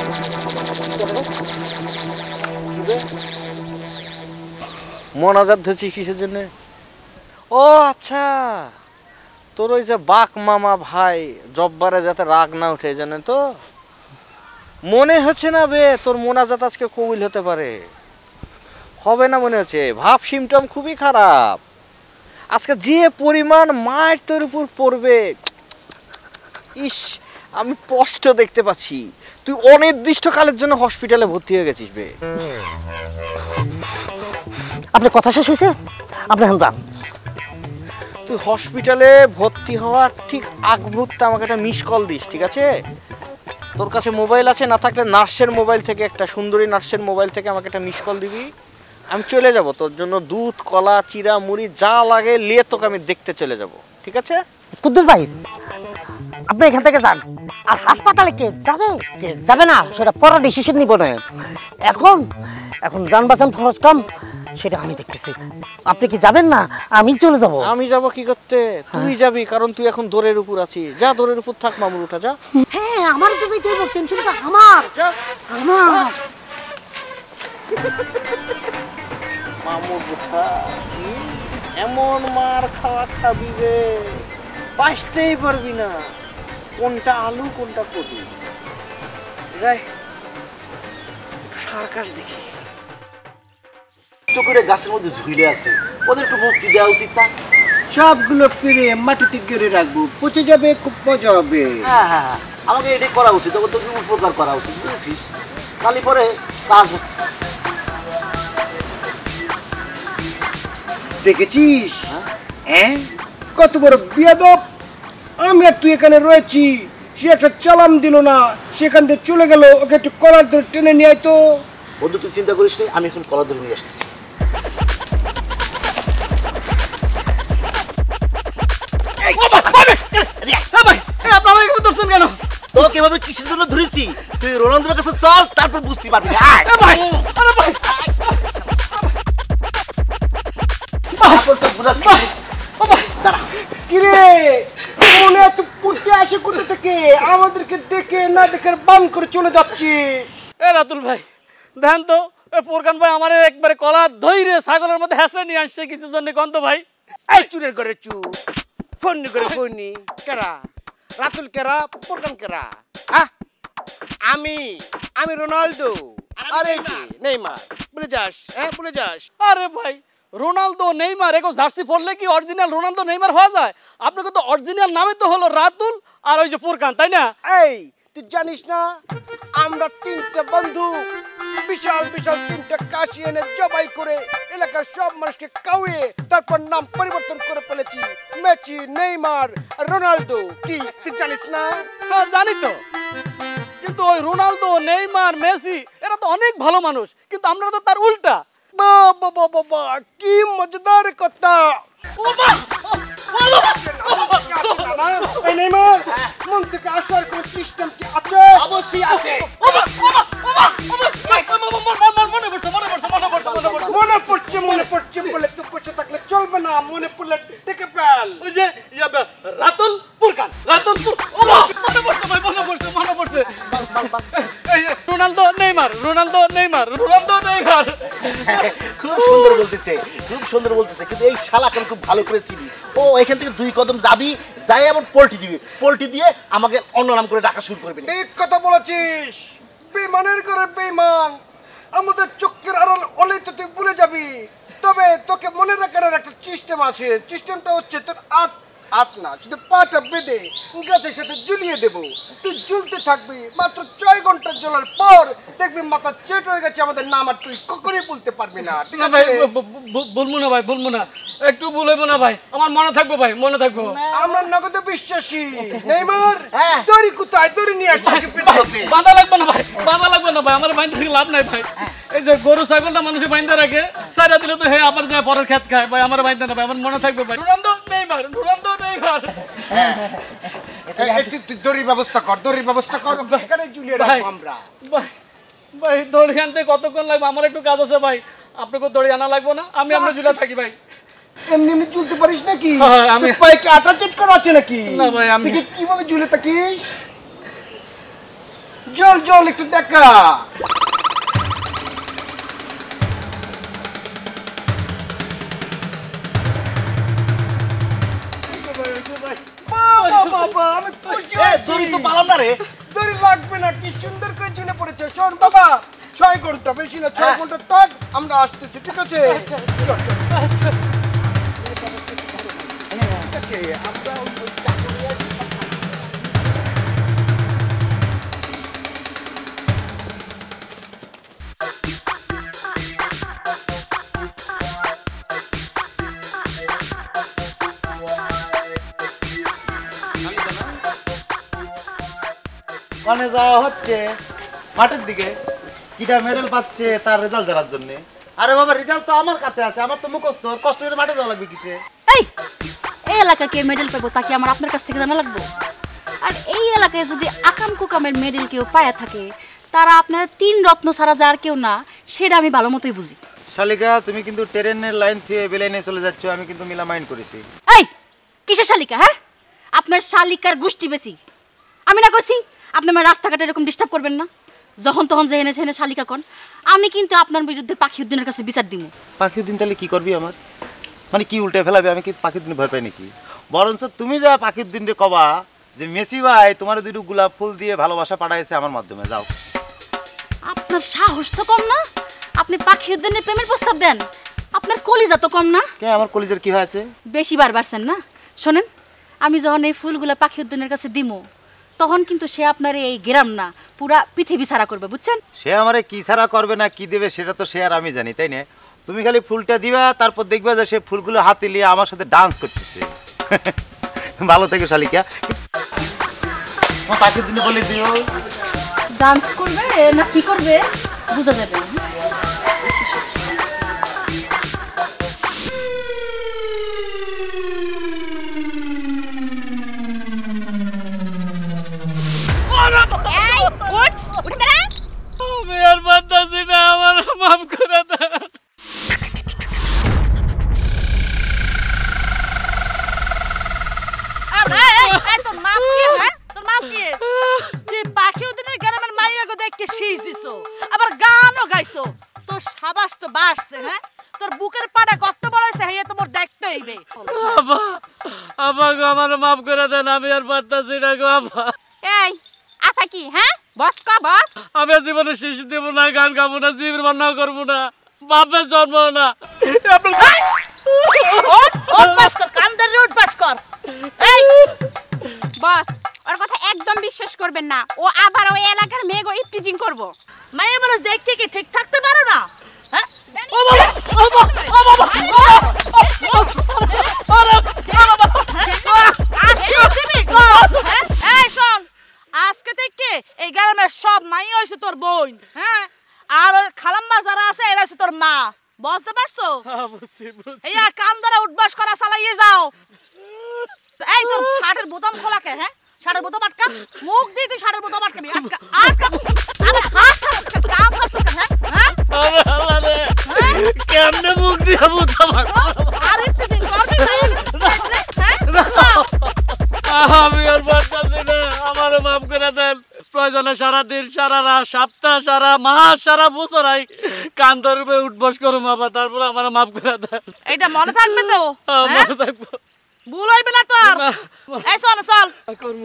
মোনাজাত ধরছিস কিসের জন্য? ও আচ্ছা, তোর ওই যে বাক মামা ভাই জব্বারে যাতে রাগ না উঠে, জানেন তো মনে হচ্ছে না বে তোর মোনাজাত আজকে কবুল হতে পারে। হবে না মনে হচ্ছে, ভাব সিমটম খুবই খারাপ। আজকে যে পরিমাণ মার তোর উপর পড়বে, ইস আমি স্পষ্ট দেখতে পাচ্ছি তুই অনির্দিষ্টকালের জন্য হসপিটালে ভর্তি হয়ে গেছিস বে। আপনার কথা শেষ হয়েছে, আপনি এখন যান। তুই হসপিটালে ভর্তি হওয়ার ঠিক আগ মুহূর্তে আমাকে একটা মিস কল দিস, ঠিক আছে? তোর কাছে মোবাইল আছে, না থাকলে নার্সের মোবাইল থেকে, একটা সুন্দরী নার্সের মোবাইল থেকে আমাকে একটা মিস কল দিবি। আমি চলে যাব, তোর জন্য দুধ কলা চিরা মুড়ি যা লাগে নিয়ে তোকে আমি দেখতে চলে যাব, ঠিক আছে? কুদ্দুস ভাই, আপনি এখান থেকে যান। আর হাসপাতালে কে যাবে কে যাবে না সেটা পরে ডিসিশন নিব না। এখন এখন যান বাঁচান ফরজ কাম, সেটা আমি দেখতেছি। আপনি কি যাবেন না? আমি চলে যাব। আমি যাব কি করতে? তুই যাবি, কারণ তুই এখন দৌড়ের উপর আছিস। যা দৌড়ের উপর থাক, মামুর উঠা যা। হ্যাঁ, আমার তো যাইতে হবে, টেনশনটা আমার আমার। মামুর উঠা এমন মার খাওয়া খাবি রে, বাঁচতেই পারবি না। কোনটা আলু কোনটা কদু। যাই সার্কাস দেখি। তো করে গাছের মধ্যে ঝুলে আছে, ওদের একটু মুক্তি দেওয়া উচিত না? সবগুলো পেরে মাটিতে গেড়ে রাখবো, পচে যাবে, খুব মজা হবে। হ্যাঁ হ্যাঁ হ্যাঁ, আমাকে এটাই করা উচিত, ওদের তো উপকার করা উচিত, বুঝেছিস? কালি পরে কাজ হচ্ছে। দেখেছিস হ্যাঁ কত বড় বিয়াদব? আমি আর তুই এখানে রয়েছি, সে একটা চালাম দিল না, সেখান থেকে চলে গেল। ওকে একটু কলার ধরে টেনে নিয়ে আয় তো। বন্ধু তুই চিন্তা করিস নি, আমি এখন কলা ধরে নিয়ে আসতেছি। তোকে এভাবে কিসের জন্য ধরেছি? তুই রোনালদোর কাছে চল, তারপর বুঝতে পারবি। আসে কোথা থেকে? আমাদেরকে দেখে না দেখে বাম করে চলে যাচ্ছি। এ রাতুল ভাই দেখেন তো ফোরকান ভাই আমার একবারে কলার ধইরে ছাগলের মধ্যে হ্যাসলে নিয়ে আসছে কিছু জন্য গন্ধ ভাই। এই চুরের ঘরে চুর, ফোন করে ফোনি কেরা? রাতুল কেরা, ফোরকান কেরা? আমি রোনাল্ডো। আরে কি নেইমার ভুলে যাস? হ্যাঁ ভুলে যাস? আরে ভাই রোনালদো নেইমার এগো জার্সি পরলে কি অরিজিনাল রোনালদো নেইমার হওয়া যায়? আপনাকে তো অরিজিনাল নামে তো হলো রাতুল আর ওই যে ফোরকান, তাই না? এই তুই জানিস না আমরা তিনটা বন্ধু বিশাল বিশাল তিনটা কাশি এনে জবাই করে এলাকার সব মানুষকে খাওয়িয়ে তারপর নাম পরিবর্তন করে ফেলেছি মেসি, নেইমার, রোনালদো। কি তুই জানিস না? হ্যাঁ জানি তো, কিন্তু ওই রোনালদো নেইমার মেসি এরা তো অনেক ভালো মানুষ, কিন্তু আমরা তো তার উল্টা। বাবা বাবা কি মজাদার কথা! এই নেইমার মন থেকে আসার কোন সিস্টেম কি আছে? অবশ্যই আছে। মনে পড়ছে বলে তো বসে থাকলে চলবে না, মনে পড়লে ডেকে ফেল। ওই যে রাতুল ফোরকান, রাতুল মনে পড়ছে Ronaldo Neymar, Ronaldo Neymar, Ronaldo Neymar. খুব সুন্দর বলতেছে, খুব সুন্দর বলতেছে, কিন্তু এই শালাকে আমি খুব ভালো করে চিনি। ও এখান থেকে 2 কদম যাবি, যাই আবার পোল্টি দিবি, পোল্টি দিয়ে আমাকে অন্য নাম করে ডাকা শুরু করবি। ঠিক কথা বলেছিস, বেমানের ঘরে বেমান। আমাদের চোখের আড়াল হলে তো তুই ভুলে যাবি, তবে তোকে মনে রাখার একটা সিস্টেম আছে। সিস্টেমটা হচ্ছে তোর হাত না শুধু পাটা বেঁধে গাছের সাথে ঝুলিয়ে দেবো, তুই ঝুলতে থাকবি। মাত্র 6 ঘন্টা জ্বলার পর দেখবি মাথা চেট হয়ে গেছে আমাদের নাম, আর তুই কখনোই বলতে পারবি না। ঠিক আছে? বলবো না ভাই, বলবো না, একটু বলবো না ভাই, আমার মনে থাকবো ভাই, মনে থাকবো। আমরা নগদে বিশ্বাসী। নেইমার দড়ি কোথায়? দড়ি নিয়ে আসছি। বাঁধা লাগবে না ভাই, বাঁধা লাগবে না ভাই, আমার বাইন্ধে থেকে লাভ নাই ভাই। এই যে গরু ছাগলটা মানুষে বাইন্ধে রাখে, সারা দিলে তো হ্যাঁ আবার যায় পরের খেত খায় ভাই, আমার বাইন্ধে না ভাই, আমার মনে থাকবে ভাই। Ronaldo Neymar, Ronaldo Neymar. তুই দড়ির ব্যবস্থা কর, দড়ির ব্যবস্থা কর, এখানে ঝুলিয়ে রাখবো আমরা। ভাই দড়ি আনতে কতক্ষণ লাগবে? আমার একটু কাজ আছে ভাই, আপনাকে দড়ি আনা লাগবে না, আমি আমরা ঝুলে থাকি ভাই। এমনি এমনি ঝুলতে পারিস নাকি? আমি পায়ে কি আটা চেট করা আছে নাকি? না ভাই, আমি কিভাবে ঝুলে থাকিস? জল জল একটু দেখা। বাবা আমি দড়ি তো পালাম না রে। দড়ি লাগবে না, কি সুন্দর করে ঝুলে পড়েছে। শোন বাবা, 6 ঘন্টা বেশি না, 6 ঘন্টা থাক, আমরা আসতেছি। ঠিক আছে? আচ্ছা আমরা ওই চাকু নিয়ে আসি। মানে যাওয়া হচ্ছে মাঠের দিকে, কিটা মেডেল পাচ্ছে তার রেজাল্ট জানার জন্য। আরে বাবা রেজাল্ট তো আমার কাছে আছে, আমার তো মুখস্থ, কষ্ট করে মাঠে যাওয়া লাগবে কিসে? এই এলাকায় কে মেডেল পাবো তা কি আমার আপনার কাছ থেকে জানা লাগবে? আর এই এলাকায় যদি আকাম কুকামের মেডেল কেউ পায়া থাকে, তারা আপনার 3 রত্ন ছাড়া যার কেউ না, সেটা আমি ভালো মতোই বুঝি। শালিকা তুমি কিন্তু ট্রেনের লাইন থেকে বেলাইনে চলে যাচ্ছ, আমি কিন্তু মিলা মাইন্ড করেছি। এই কিসের শালিকা? হ্যাঁ আপনার শালিকার গোষ্ঠী বেচি আমি না কইছি? আপনি আমার রাস্তাঘাটে এরকম ডিস্টার্ব করবেন না, যখন তখন যেহেনে সেহেনে শালিকা কন। আমি কিন্তু আপনার বিরুদ্ধে পাখিউদ্দিনের কাছে বিচার দিব। পাখিউদ্দিন তাহলে কি করবি আমার? মানে কি উল্টে ফেলাবে? আমি কি পাখিউদ্দিন ভয় পাই নাকি? বরঞ্চ তুমি যা পাখিউদ্দিনরে কবা যে মেসি ভাই তোমার 2 গোলাপ ফুল দিয়ে ভালোবাসা পাঠাইছে আমার মাধ্যমে, যাও। আপনার সাহস তো কম না, আপনি পাখিউদ্দিনের প্রেমের প্রস্তাব দেন? আপনার কলিজা তো কম না? কে আমার কলিজার কি হয়েছে? বেশি বার বাড়ছেন না। শোনেন, আমি যখন এই ফুলগুলা পাখিউদ্দিনের কাছে দিমু, তখন কিন্তু সে আপনার এই গ্রাম না পুরা পৃথিবী ছাড়া করবে, বুঝছেন? সে আমারে কি ছাড়া করবে না কি দেবে সেটা তো সে আর আমি জানি, তাই না? তুমি খালি ফুলটা দিবা, তারপর দেখবা যে সে ফুলগুলো হাতে নিয়ে আমার সাথে ডান্স করতেছে। ভালো থেকে শালিকা, পাখির দিনে বলে দিও ডান্স করবে না কি করবে বুঝা যাবে না। আমার মাফ করে দেন। তোর মা তো গাইছো তোর সাবাস তো বাড়ছে হ্যাঁ তোর বুকের পাড়া কত বড় হইছে হেয়া তোমার দেখতে হইবে আব্বা আব্বা গো আমার মাফ করে দেন আমি আর পারতাছি না গো আব্বা এই আপা কি হ্যাঁ বস কা বস আমি জীবনে শেষ দেব না গান গাবো না জীবন বর্ণনা করবো না বাপের জন্ম না ওট পাস কর কান্দর রুট পাস কর এই বস ওর কথা একদম বিশ্বাস করবেন না ও আবার ওই এলাকার মেয়েগো ইপটিজিং করব মাইয়া মানুষ দেখতে কি ঠিক থাকতে পারো না হ্যাঁ ও বাবা ও বাবা এই শোন আজকে থেকে এই গ্রামের সব মাইয়া হইছে তোর বোন হ্যাঁ আর ওই খালাম্মা যারা আছে এরা হচ্ছে তোর মা বুঝতে পারছো এই আর কান ধরে উঠবাস করা চালাইয়ে যাও এই তোর শার্টের বোতাম খোলা কে হ্যাঁ শার্টের বোতাম আটকা মুখ দিয়ে তুই শার্টের বোতাম আটকাবি আটকা আটকা আরে হাত ছাড় কাম করছ কেন হ্যাঁ আরে আল্লাহ রে কেমনে মুখ দিয়ে বোতাম আরে তুই করবি আমি আর পারতাছি না আমারে মাফ করে দেন প্রয়োজনে সারা দিন সারা রাত সপ্তাহ সারা মাস সারা বছর আই কান ধরবে উঠবস করুম আবার তারপর আমার মাফ করে দেন এইটা মনে থাকবে তো মনে থাকবো ভুল হইবে না তোর এই চল চল করমু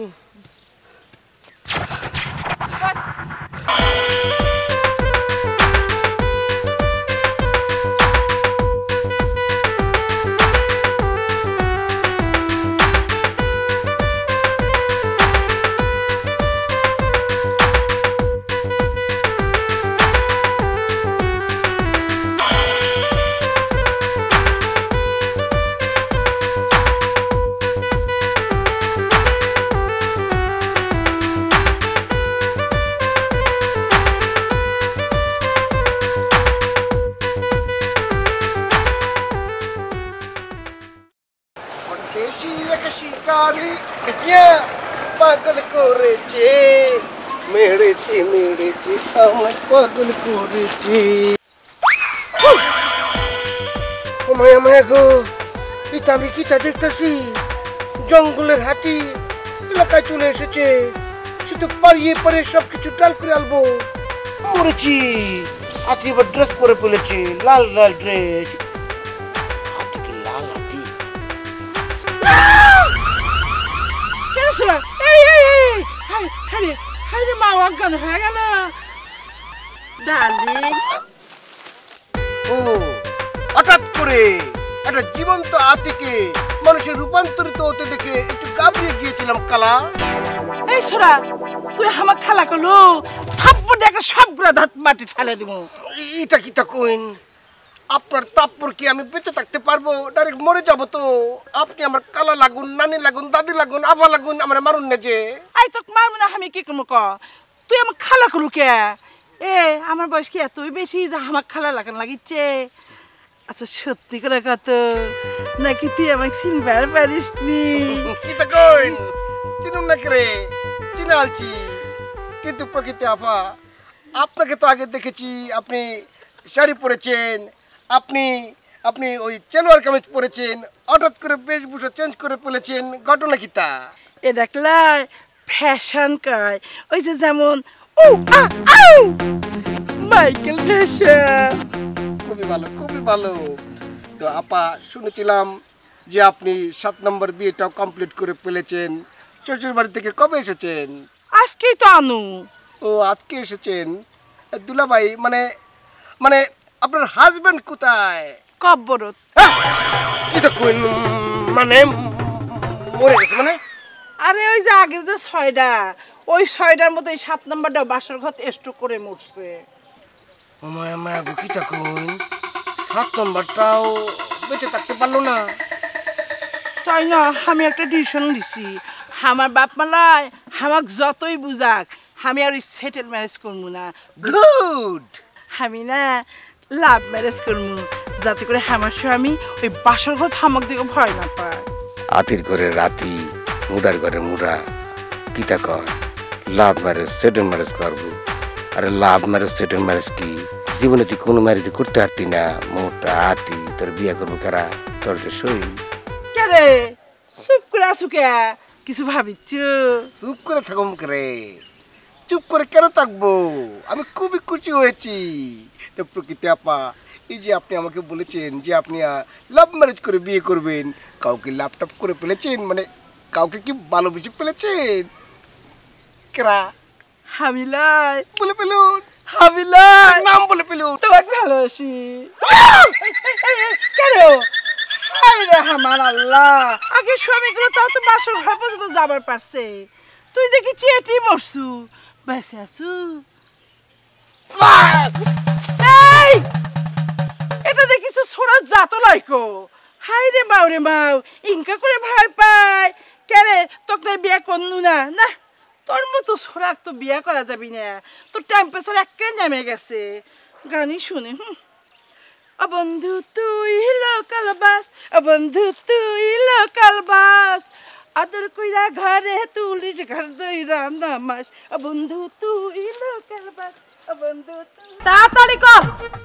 পাগল করেছে মেরেছে মেরেছে আমার পাগল করেছে ও মায়া মায়া গো এটা আমি কিটা দেখতেছি জঙ্গলের হাতি এলাকায় চলে এসেছে শুধু পারিয়ে পারে সবকিছু টাল করে আনবো মরেছি হাতি এবার ড্রেস পরে ফেলেছে লাল লাল ড্রেস হাতি কি লাল হাতি এই এই এই হাই হাই হাই রে মা ওয়াঙ্কান হয়ে গেল ডার্লিং ও হঠাৎ করে একটা জীবন্ত হাতিকে মানুষের রূপান্তরিত হতে দেখে একটু ঘাবড়িয়ে গিয়েছিলাম কালা এই সোরা তুই আমার খালা কলো থাপ্পড় দেখে সবগুলা দাঁত মাটি ফেলে দিব ইটা কিটা কইন আপনার তাপ্পর কি আমি বেঁচে থাকতে পারবো ডাইরেক্ট মরে যাব তো আপনি আমার কালা লাগুন নানি লাগুন দাদি লাগুন আভা লাগুন আমার মারুন না যে আই তোকে মারবো না আমি কি করবো ক তুই আমার খালা কলু কে এ আমার বয়স কি এতই বেশি যে আমার খালা লাগান লাগিচ্ছে আচ্ছা সত্যি করে কত নাকি তুই আমাকে চিনবার পারিস নি কিটা কইন চিনুন না রে চিনালছি কিন্তু প্রকৃতি আফা আপনাকে তো আগে দেখেছি আপনি শাড়ি পরেছেন আপনি আপনি ওই চেলোয়ার কামিজ পরেছেন হঠাৎ করে বেশভূষা চেঞ্জ করে ফেলেছেন ঘটনা কি তা এ দেখলাই ফ্যাশন কয় ওই যে যেমন ও আউ মাইকেল ফ্যাশন খুবই ভালো তো আপা শুনেছিলাম যে আপনি 7 নম্বর বিয়েটাও কমপ্লিট করে ফেলেছেন শ্বশুর বাড়ি থেকে কবে এসেছেন আজকেই তো আনু ও আজকে এসেছেন দুলাভাই মানে মানে আপনার হাজবেন্ড কোথায় কব্বরত কি তো কইন মানে মরে গেছে মানে আরে ওই যে আগের যে 6টা ওই 6টার মধ্যে 7 নাম্বারটা বাসর ঘর স্ট্রোক করে মরছে ও মায়া মায়া কি তা কইন 7 নাম্বারটাও বেঁচে থাকতে পারলো না তাই না আমি একটা ডিসিশন দিছি আমার বাপ মালাই আমাকে যতই বুঝাক আমি আর সেটেল ম্যারেজ করবো না গুড আমি না লাভ ম্যারেজ করবো যাতে করে আমার স্বামী ওই বাসর ঘর হামাক দিকে ভয় না পায় আতির ঘরে রাতি মুডার ঘরে মুডা কিতা কয় লাভ ম্যারেজ সেটেল ম্যারেজ করবো আরে লাভ ম্যারেজ সেটেল ম্যারেজ কি জীবনে তুই কোনো ম্যারেজ করতে পারতি না মোটা হাতি তোর বিয়ে করবো কারা তোর তো সই কে রে চুপ করে আসু কে কিছু ভাবিছ চুপ করে থাকুম করে চুপ করে কেন থাকবো? আমি খুবই খুশি হয়েছি। তো প্রকৃতি আপা, এই যে আপনি আমাকে বলেছেন যে আপনি লাভ ম্যারেজ করে বিয়ে করবেন, কাউকে ল্যাপটপ করে ফেলেছেন? মানে কাউকে কি ভালোবেসে ফেলেছেন? কেরা? হামিলাই বলে ফেলুন। হামিলাই নাম বলে ফেলুন। তোমাকে ভালোবাসি। কেন? হায় রে আমার আল্লাহ, আগে স্বামীগুলো তাও তো বাসর ঘর পর্যন্ত যাবার পারছে, তুই দেখি চেটি মরছু, বেঁচে আসু। এই এটা দেখিস ছোড়া জাত লাইকো। হাই রে মাও রে মাও, ইনকা করে ভয় পায় কেরে? তোকে বিয়ে করনু না? না, তোর মতো ছোড়াক তো বিয়ে করা যাবি না, তোর টেম্পারেচার একে নেমে গেছে। গানই শুনে বন্ধু তুই লোকাল বাস, বন্ধু তুই লোকাল বাস, আদর কইরা ঘরে তুলিস ঘর দইরা নামাস, বন্ধু তুই লোকাল বাস, বন্ধু তাড়াতাড়ি কর।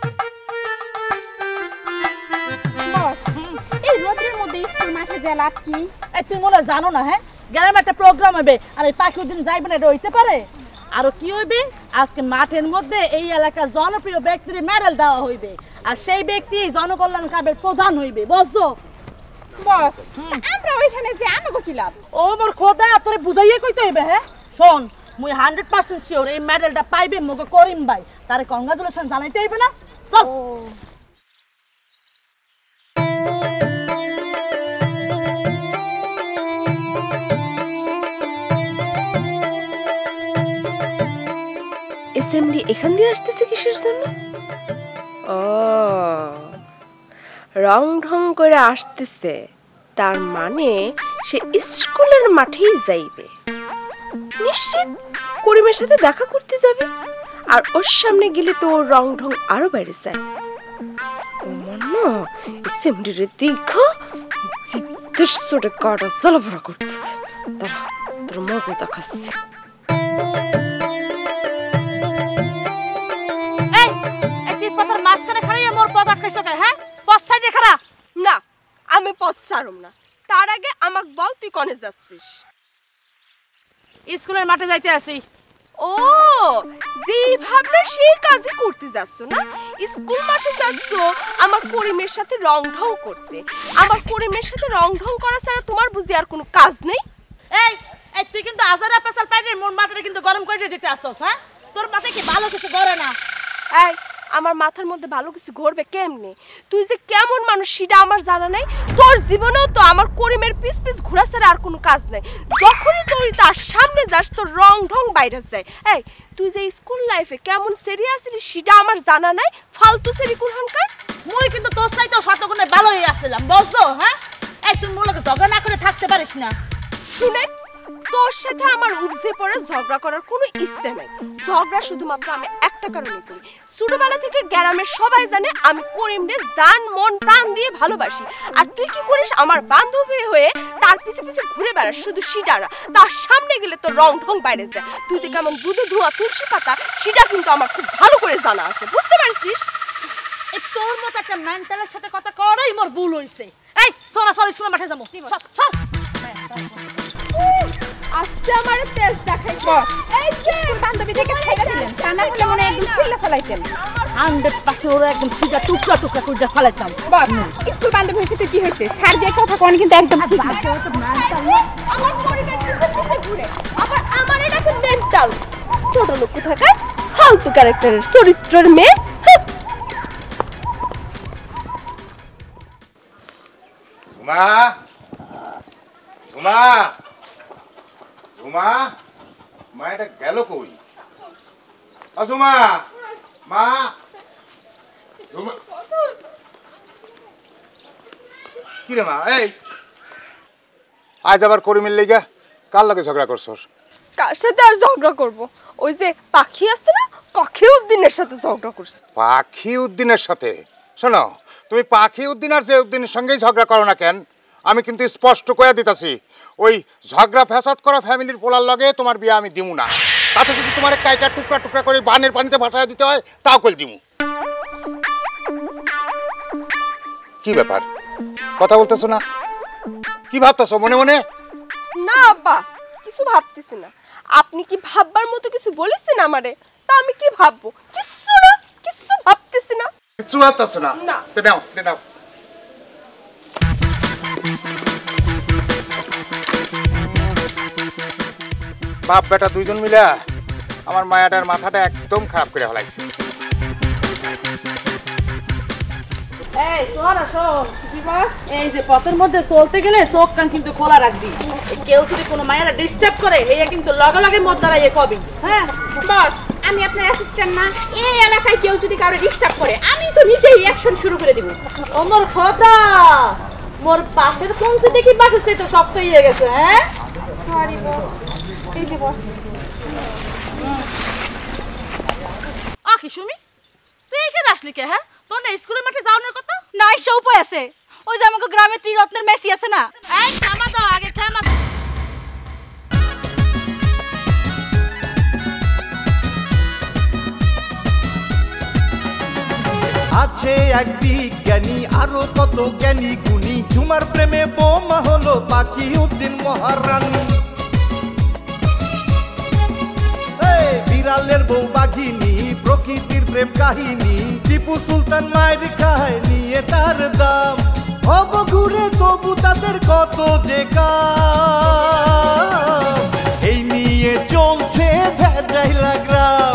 এই রোদের মধ্যে স্কুল মাঠে যে লাভ কি? এই তুই মনে জানো না? হ্যাঁ, গ্রামে একটা প্রোগ্রাম হবে আর এই পাখি দিন যাইবে না, এটা হইতে পারে? আর কি হইবে? আজকে মাঠের মধ্যে এই এলাকার জনপ্রিয় ব্যক্তির মেডেল দেওয়া হইবে, আর সেই ব্যক্তি জনকল্যাণ ক্লাবের প্রধান হইবে, বুঝছো? বস আমরা ওইখানে যে আমাকে কি লাভ? ও মোর খোদা, তোরে বুঝাইয়ে কইতে হইবে। হ্যাঁ শোন, মুই 100% শিওর এই মেডেলটা পাইবে মগে করিম ভাই, তারে কংগ্রাচুলেশন জানাইতে হইবে না? চল। এসএমডি এখান দিয়ে আসতেছে কিসের জন্য? ও রং ঢং করে আসতেছে, তার মানে সে স্কুলের মাঠেই যাইবে। নিশ্চিত করিমের সাথে দেখা করতে যাবে, আর ওর সামনে গেলে তো ওর রং ঢং আরো বেড়ে যায়। আমার না এসএমডি রে দেখা জিদ্দেশ চোটে কাটা জ্বালাপোড়া করতেছে। তারা তোর মজা দেখাচ্ছে। না, আমি পথ ছাড়ুম না। তার আগে আমাক বল তুই কোনে যাচ্ছিস? স্কুলের মাঠে যাইতে আসি। ও যে ভাবনা সেই কাজই করতে যাচ্ছ না? স্কুল মাঠে যাচ্ছ আমার করিমের সাথে রং ঢং করতে। আমার করিমের সাথে রং ঢং করা ছাড়া তোমার বুঝি আর কোনো কাজ নেই? এই এই তুই কিন্তু আজারা পেশাল পাইনি, মোর মাথাটা কিন্তু গরম করে দিতে আসছস। হ্যাঁ, তোর মাথায় কি ভালো কিছু ধরে না? এই আমার মাথার মধ্যে ভালো কিছু ঘুরবে কেমনে? তুই যে কেমন মানুষ সেটা আমার জানা নাই। তোর জীবনেও তো আমার করিমের পিস পিস ঘোরা ছাড়া আর কোনো কাজ নাই। যখনই তুই তার সামনে যাস তোর রং ঢং বাইরে যায়। এই তুই যে স্কুল লাইফে কেমন সিরিয়াস ছিলি সেটা আমার জানা নাই। ফালতু সেরি কুলহানকার। মুই কিন্তু তোর চাইতে শতগুণে ভালোই আসছিলাম, বুঝছো? হ্যাঁ, এই তুই মোর লগে ঝগড়া না করে থাকতে পারিস না? শুনে, তোর সাথে আমার উপজে পড়ে ঝগড়া করার কোনো ইচ্ছে নাই। ঝগড়া শুধুমাত্র আমি একটা কারণে করি। ছোটবেলা থেকে গ্রামের সবাই জানে আমি করিমরে জান মন প্রাণ দিয়ে ভালোবাসি। আর তুই কি করিস? আমার বান্ধবী হয়ে তার পিছে পিছে ঘুরে বেড়াস, শুধু সেটা না, তার সামনে গেলে তোর রং ঢং বাইরে যায়। তুই যে কেমন দুধে ধোয়া তুলসী পাতা সেটা কিন্তু আমার খুব ভালো করে জানা আছে, বুঝতে পারছিস? এই তোর মতো একটা মেন্টালের সাথে কথা করাই মোর ভুল হইছে। এই চল চল স্কুলের মাঠে যাবো, চল। আজকে আমারে তেজ দেখাইছো। এই যে বান্ধবী থেকে ছেড়ে দিলেন, তা না হলে মনে একদম ছিলা ফলাইতেন। 100% ওরা একদম ছিটা টুকরা টুকরা করে ফলাইতাম। স্কুল বান্ধবীর সাথে কি হইছে? স্যার দিয়ে কথা কোন কিন্তু একদম ঠিক না। আমার পরিবার পিছে ঘুরে আবার আমার এটা কি মেন্টাল? ছোট লোক কোথাকার ফালতু ক্যারেক্টারের চরিত্রের মেয়ে। ঝুমা, ঝুমা, ঝুমা, মা এটা গেল কই? ঝুমা, মা, ঝুমা, কি রে মা? এই আজ আবার করিমের লেগা কার লগে ঝগড়া করছস? কার সাথে আর ঝগড়া করব? ওই যে পাখি আছে না, পাখি উদ্দিনের সাথে ঝগড়া করছি। পাখি উদ্দিনের সাথে? শোনো, তুমি পাখি উদ্দিন আর যে উদ্দিনের সঙ্গেই ঝগড়া করো না কেন, আমি কিন্তু স্পষ্ট কইয়া দিতাছি, ওই ঝগড়া ফ্যাসাদ করা ফ্যামিলির পোলার লগে তোমার বিয়ে আমি দিমু না। তাতে যদি তোমার কাইটা টুকরা টুকরা করে বানের পানিতে ভাসায় দিতে হয় তাও কই দিমু। কি ব্যাপার, কথা বলতেছো না? কি ভাবতেছো মনে মনে? না আব্বা, কিছু ভাবতেছি না। আপনি কি ভাববার মতো কিছু বলেছেন আমারে? তা আমি কি ভাববো? কিচ্ছু না, কিচ্ছু ভাবতেছি না। কিছু ভাবতেছ না? না। নাও নাও। বাপ বেটা দুইজন মিলে আমার মায়াটার মাথাটা একদম খারাপ করে ফেলাইছে। এই সোহারা শোন, এই যে পথের মধ্যে চলতে গেলে চোখ কান কিন্তু খোলা রাখবি। কেউ যদি কোনো মায়েরা ডিস্টার্ব করে এই কিন্তু লগে লগে মত দাঁড়াইয়ে কবি। হ্যাঁ বস, আমি আপনার অ্যাসিস্ট্যান্ট না? এই এলাকায় কেউ যদি কারো ডিস্টার্ব করে আমি তো নিজেই অ্যাকশন শুরু করে দিব। ওমর খোদা, মোর পাশের পৌঁছে দেখি পাশের সে তো শক্ত হয়ে গেছে। হ্যাঁ সরি বস, এই যে বস। আকি সুমি, তুই এখানে আসলি কে? হ্যাঁ, তোর না স্কুলের মাঠে যাওয়ার কথা না? এসে উপায় আছে, ওই যে আমাকে গ্রামে ত্রিরত্নের মেসি আছে না? এই থামা দাও, আগে থামা দাও। আছে এক বিজ্ঞানী আরো কত জ্ঞানী গুণী, ঝুমার প্রেমে বোমা হলো পাখি উদ্দিন মহারানী। বিড়ালের বউ বাঘিনী, প্রকৃতির প্রেম কাহিনী, টিপু সুলতান মায়ের খায় নিয়ে তার দাম। হব ঘুরে তবু তাদের কত যে কাম, এই নিয়ে চলছে ভেজাইলা গ্রাম।